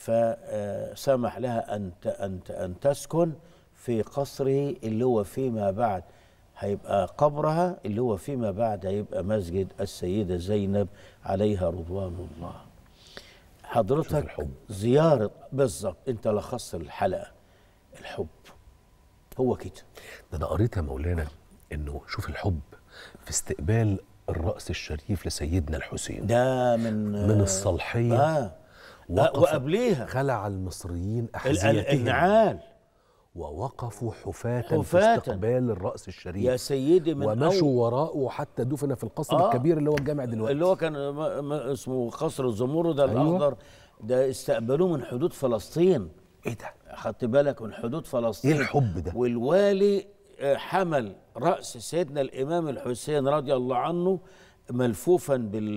فسمح لها أن أن أن تسكن في قصره اللي هو فيما بعد هيبقى قبرها اللي هو فيما بعد هيبقى مسجد السيدة زينب عليها رضوان الله. حضرتك الحب. زيارة بالظبط انت لخصت الحلقة. الحب هو كده.
ده انا قريت يا مولانا انه شوف الحب في استقبال الرأس الشريف لسيدنا الحسين
ده من
من الصلحية.
آه. وقبليها
خلع المصريين أحذيتهم
النعال
ووقفوا حفاة, حفاة في استقبال الرأس الشريف
يا سيدي من
ومشوا وراءه حتى دفن في القصر آه الكبير اللي هو الجامع دلوقتي
اللي هو كان اسمه قصر الزمور ده. أيوة. الأخضر ده استقبلوه من حدود فلسطين.
ايه ده؟
خدت بالك من حدود فلسطين.
ايه الحب ده؟
والوالي حمل رأس سيدنا الإمام الحسين رضي الله عنه ملفوفا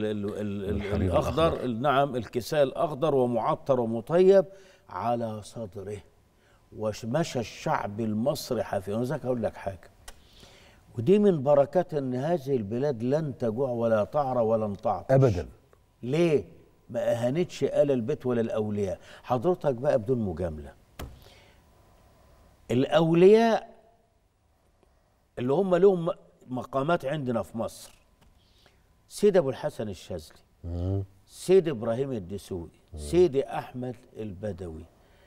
بالأخضر. نعم الكساء الأخضر ومعطر ومطيب على صدره ومشى الشعب المصري حافيا. وذاك اقول لك حاجه ودي من بركات ان هذه البلاد لن تجوع ولا تعرى ولن تعطش
ابدا.
ليه؟ ما اهانتش آل البيت ولا الاولياء. حضرتك بقى بدون مجامله، الاولياء اللي هم لهم مقامات عندنا في مصر، سيد ابو الحسن الشاذلي، سيد ابراهيم الدسوقي، سيدي احمد البدوي،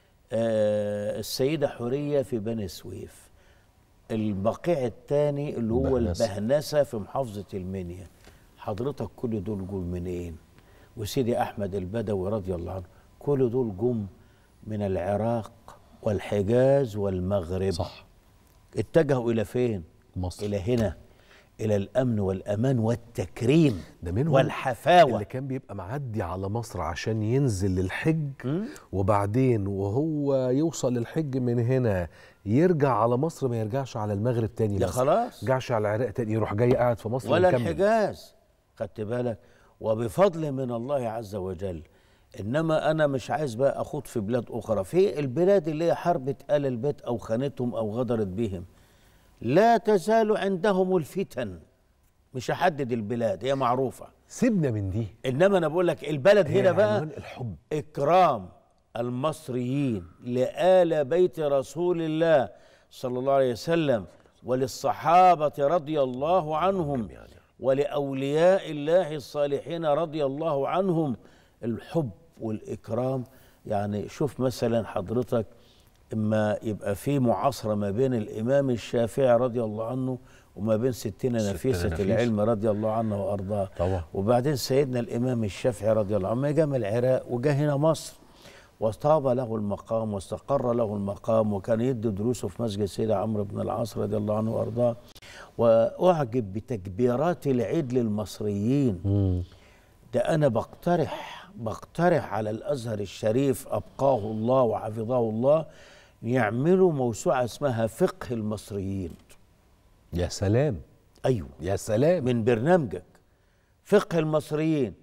آه السيده حوريه في بني سويف، البقيع الثاني اللي هو البهنسه, البهنسة في محافظه المنيا. حضرتك كل دول جم منين؟ وسيدي احمد البدوي رضي الله عنه كل دول جم من العراق والحجاز والمغرب.
صح.
اتجهوا الى فين؟
مصر.
الى هنا، الى الامن والامان والتكريم
ده منهم
والحفاوه.
اللي كان بيبقى معدي على مصر عشان ينزل للحج، وبعدين وهو يوصل للحج من هنا يرجع على مصر، ما يرجعش على المغرب تاني،
ده خلاص،
ما يرجعش على العراق تاني، يروح جاي قاعد في مصر
ولا
ويكمل.
الحجاز. خدت بالك؟ وبفضل من الله عز وجل. انما انا مش عايز بقى اخوض في بلاد اخرى، في البلاد اللي هي حربت آل البيت او خانتهم او غدرت بهم، لا تزال عندهم الفتن. مش هحدد البلاد، هي معروفه،
سيبنا من دي.
انما انا بقول لك البلد هنا بقى
الحب،
اكرام المصريين لآل بيت رسول الله صلى الله عليه وسلم وللصحابه رضي الله عنهم ولأولياء الله الصالحين رضي الله عنهم. الحب والإكرام. يعني شوف مثلا حضرتك اما يبقى في معاصرة ما بين الإمام الشافعي رضي الله عنه وما بين ستنا نفيسة نفيس. العلم رضي الله عنه وأرضاه طبعا. وبعدين سيدنا الإمام الشافعي رضي الله عنه جاء من العراق وجاء هنا مصر وطاب له المقام واستقر له المقام، وكان يدي دروسه في مسجد سيدنا عمرو بن العاص رضي الله عنه وأرضاه. وأعجب بتكبيرات العيد للمصريين. مم. ده أنا بقترح بقترح على الأزهر الشريف أبقاه الله وحفظه الله يعملوا موسوعة اسمها فقه المصريين.
يا سلام.
أيوه
يا سلام.
من برنامجك فقه المصريين،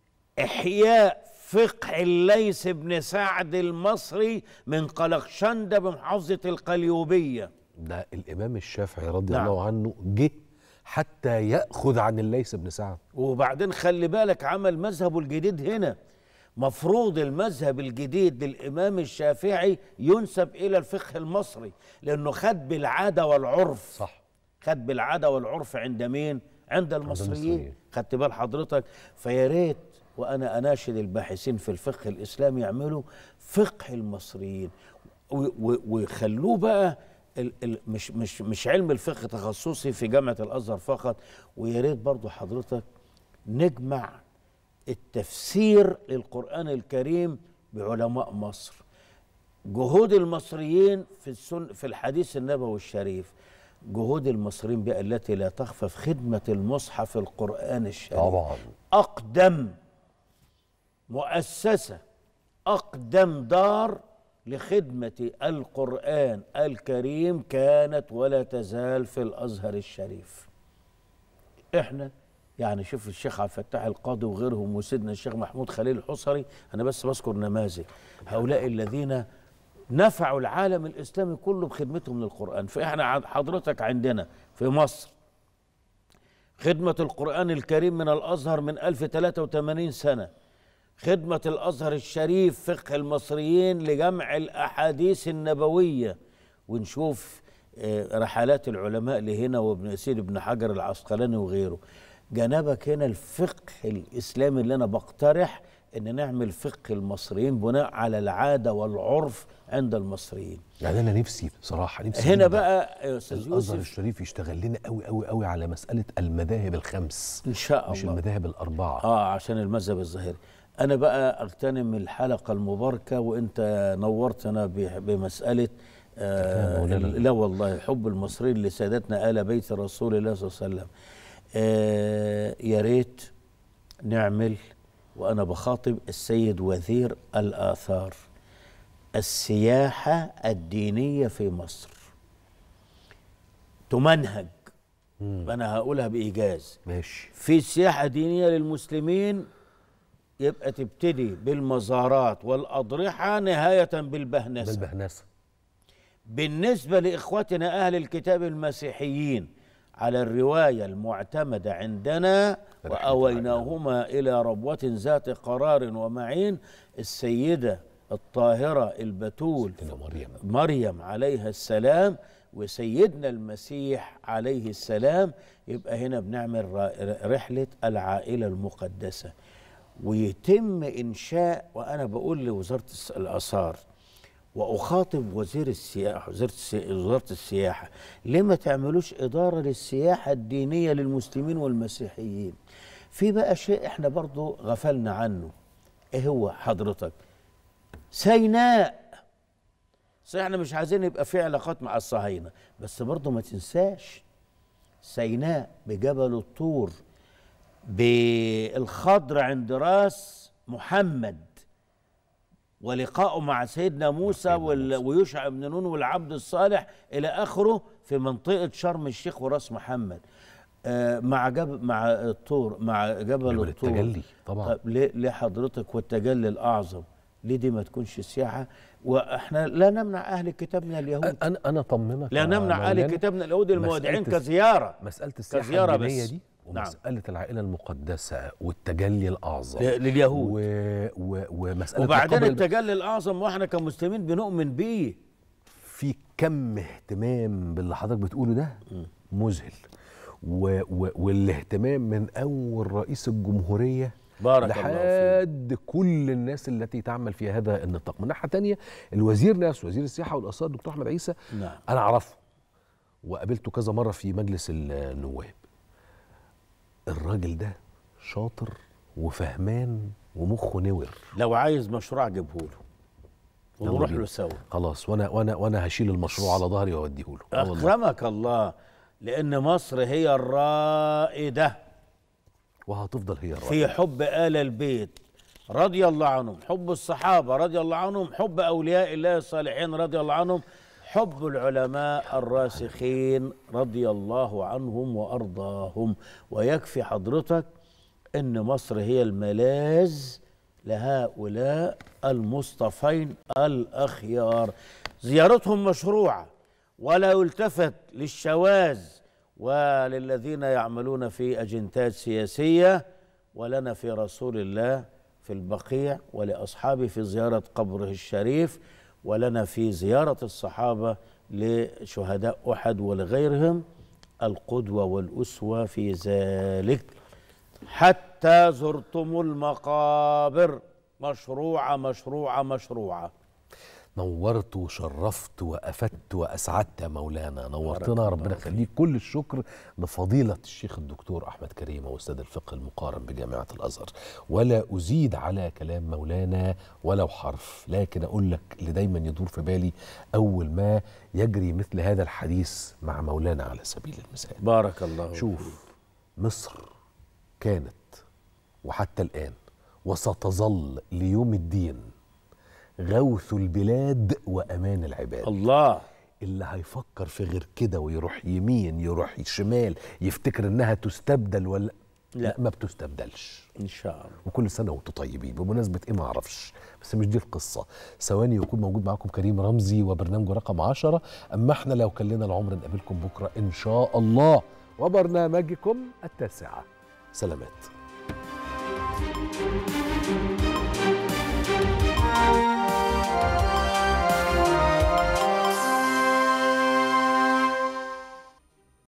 إحياء فقه الليث بن سعد المصري من قلقشندة بمحافظة القليوبية.
ده الإمام الشافعي رضي نعم. الله عنه جه حتى يأخذ عن الليث بن سعد.
وبعدين خلي بالك عمل مذهبه الجديد هنا. مفروض المذهب الجديد للإمام الشافعي ينسب إلى الفقه المصري، لأنه خد بالعادة والعرف.
صح.
خد بالعادة والعرف عند مين؟ عند المصريين. خدت بال حضرتك؟ فيا ريت وأنا أناشد الباحثين في الفقه الإسلامي يعملوا فقه المصريين ويخلوه بقى ال ال مش مش مش علم الفقه تخصصي في جامعة الأزهر فقط. ويا ريت برضه حضرتك نجمع التفسير للقرآن الكريم بعلماء مصر. جهود المصريين في السن في الحديث النبوي الشريف، جهود المصريين بقى التي لا تخفى في خدمة المصحف القرآن الشريف.
طبعا.
أقدم مؤسسة، أقدم دار لخدمة القرآن الكريم كانت ولا تزال في الأزهر الشريف. إحنا يعني شوف الشيخ عبد الفتاح القاضي وغيرهم وسيدنا الشيخ محمود خليل الحصري، أنا بس بذكر نماذج هؤلاء الذين نفعوا العالم الإسلامي كله بخدمتهم للقرآن. فإحنا حضرتك عندنا في مصر خدمة القرآن الكريم من الأزهر من ألف وثلاثة وثمانين سنة، خدمة الأزهر الشريف فقه المصريين لجمع الأحاديث النبوية. ونشوف رحلات العلماء لهنا وابن سيد ابن حجر العسقلاني وغيره. جنبك هنا الفقه الإسلامي اللي أنا بقترح إن نعمل فقه المصريين بناء على العادة والعرف عند المصريين.
يعني أنا نفسي بصراحة نفسي
هنا بقى يا أستاذ يوسف
الأزهر الشريف يشتغل لنا قوي قوي قوي على مسألة المذاهب الخمس
إن شاء الله،
مش المذاهب الأربعة.
آه عشان المذهب الظاهري. أنا بقى أغتنم الحلقة المباركة وأنت نورتنا بمسألة آه لا والله حب المصريين لسادتنا آل بيت رسول الله صلى الله عليه وسلم. آه يا ريت نعمل، وأنا بخاطب السيد وزير الآثار، السياحة الدينية في مصر تمنهج. أنا هقولها بإيجاز.
ماشي.
في سياحة دينية للمسلمين يبقى تبتدي بالمزارات والأضرحة نهاية بالبهنسة.
بالبهنسة.
بالنسبة لإخوتنا أهل الكتاب المسيحيين على الرواية المعتمدة عندنا وأويناهما إلى ربوة ذات قرار ومعين، السيدة الطاهرة البتول
مريم
مريم عليها السلام وسيدنا المسيح عليه السلام. يبقى هنا بنعمل رحلة العائلة المقدسة، ويتم إنشاء. وأنا بقول لوزارة الآثار وأخاطب وزير السياحة وزارة السياحة، ليه ما تعملوش إدارة للسياحة الدينية للمسلمين والمسيحيين؟ في بقى شيء احنا برضو غفلنا عنه، ايه هو حضرتك؟ سيناء. صحيح احنا مش عايزين يبقى في علاقات مع الصهاينة، بس برضو ما تنساش سيناء بجبل الطور، بالخضر عند راس محمد، ولقائه مع سيدنا موسى ويوشع بن نون والعبد الصالح إلى آخره في منطقة شرم الشيخ وراس محمد. آه مع جبل مع الطور مع جبل, جبل الطور
التجلي طبعا.
طب ليه ليه حضرتك والتجلي الأعظم ليه دي ما تكونش سياحة؟ واحنا لا نمنع أهل الكتاب من اليهود،
أنا أنا طمنك،
لا نمنع أهل الكتاب من اليهود المودعين كزيارة.
مسألة السياحة الدينية دي ومسألة نعم. العائلة المقدسة والتجلي الأعظم
لليهود
و... و... ومسألة
وبعدين التجلي الأعظم وإحنا كمسلمين بنؤمن بيه.
في كم اهتمام باللي حضرتك بتقوله ده مذهل، و... و... والاهتمام من أول رئيس الجمهورية
بارك
لحد كل الناس التي تعمل في هذا النطاق. من ناحية تانية الوزير نفسه وزير السياحة والآثار الدكتور أحمد عيسى
نعم.
أنا أعرفه وقابلته كذا مرة في مجلس النواب. الراجل ده شاطر وفهمان ومخه نور.
لو عايز مشروع اجيبه له ونروح له سوا.
خلاص وانا وانا وانا هشيل المشروع على ظهري واوديه له.
اكرمك الله، لان مصر هي الرائده
وهتفضل هي الرائده
في حب آل البيت رضي الله عنهم، حب الصحابه رضي الله عنهم، حب اولياء الله الصالحين رضي الله عنهم، حب العلماء الراسخين رضي الله عنهم وأرضاهم. ويكفي حضرتك أن مصر هي الملاذ لهؤلاء المصطفين الأخيار. زيارتهم مشروعة ولا يلتفت للشواذ وللذين يعملون في أجندات سياسية. ولنا في رسول الله في البقيع ولأصحابه في زيارة قبره الشريف، ولنا في زيارة الصحابة لشهداء أحد ولغيرهم القدوة والأسوة في ذلك. حتى زرتم المقابر مشروعة مشروعة مشروعة.
نورت وشرفت وأفدت وأسعدت مولانا، نورتنا ربنا يخليك. كل الشكر لفضيلة الشيخ الدكتور أحمد كريمة وأستاذ الفقه المقارن بجامعة الأزهر. ولا أزيد على كلام مولانا ولو حرف، لكن أقول لك اللي دايما يدور في بالي أول ما يجري مثل هذا الحديث مع مولانا على سبيل المثال.
بارك الله.
شوف مصر كانت وحتى الآن وستظل ليوم الدين غوث البلاد وأمان العباد.
الله.
اللي هيفكر في غير كده ويروح يمين يروح شمال يفتكر انها تستبدل ولا لا, لا ما بتستبدلش
ان شاء الله.
وكل سنه وانتم طيبين. بمناسبه ايه ما اعرفش، بس مش دي القصه. ثواني يكون موجود معاكم كريم رمزي وبرنامجه رقم عشرة. اما احنا لو كان لنا العمر نقابلكم بكره ان شاء الله وبرنامجكم التاسعه. سلامات.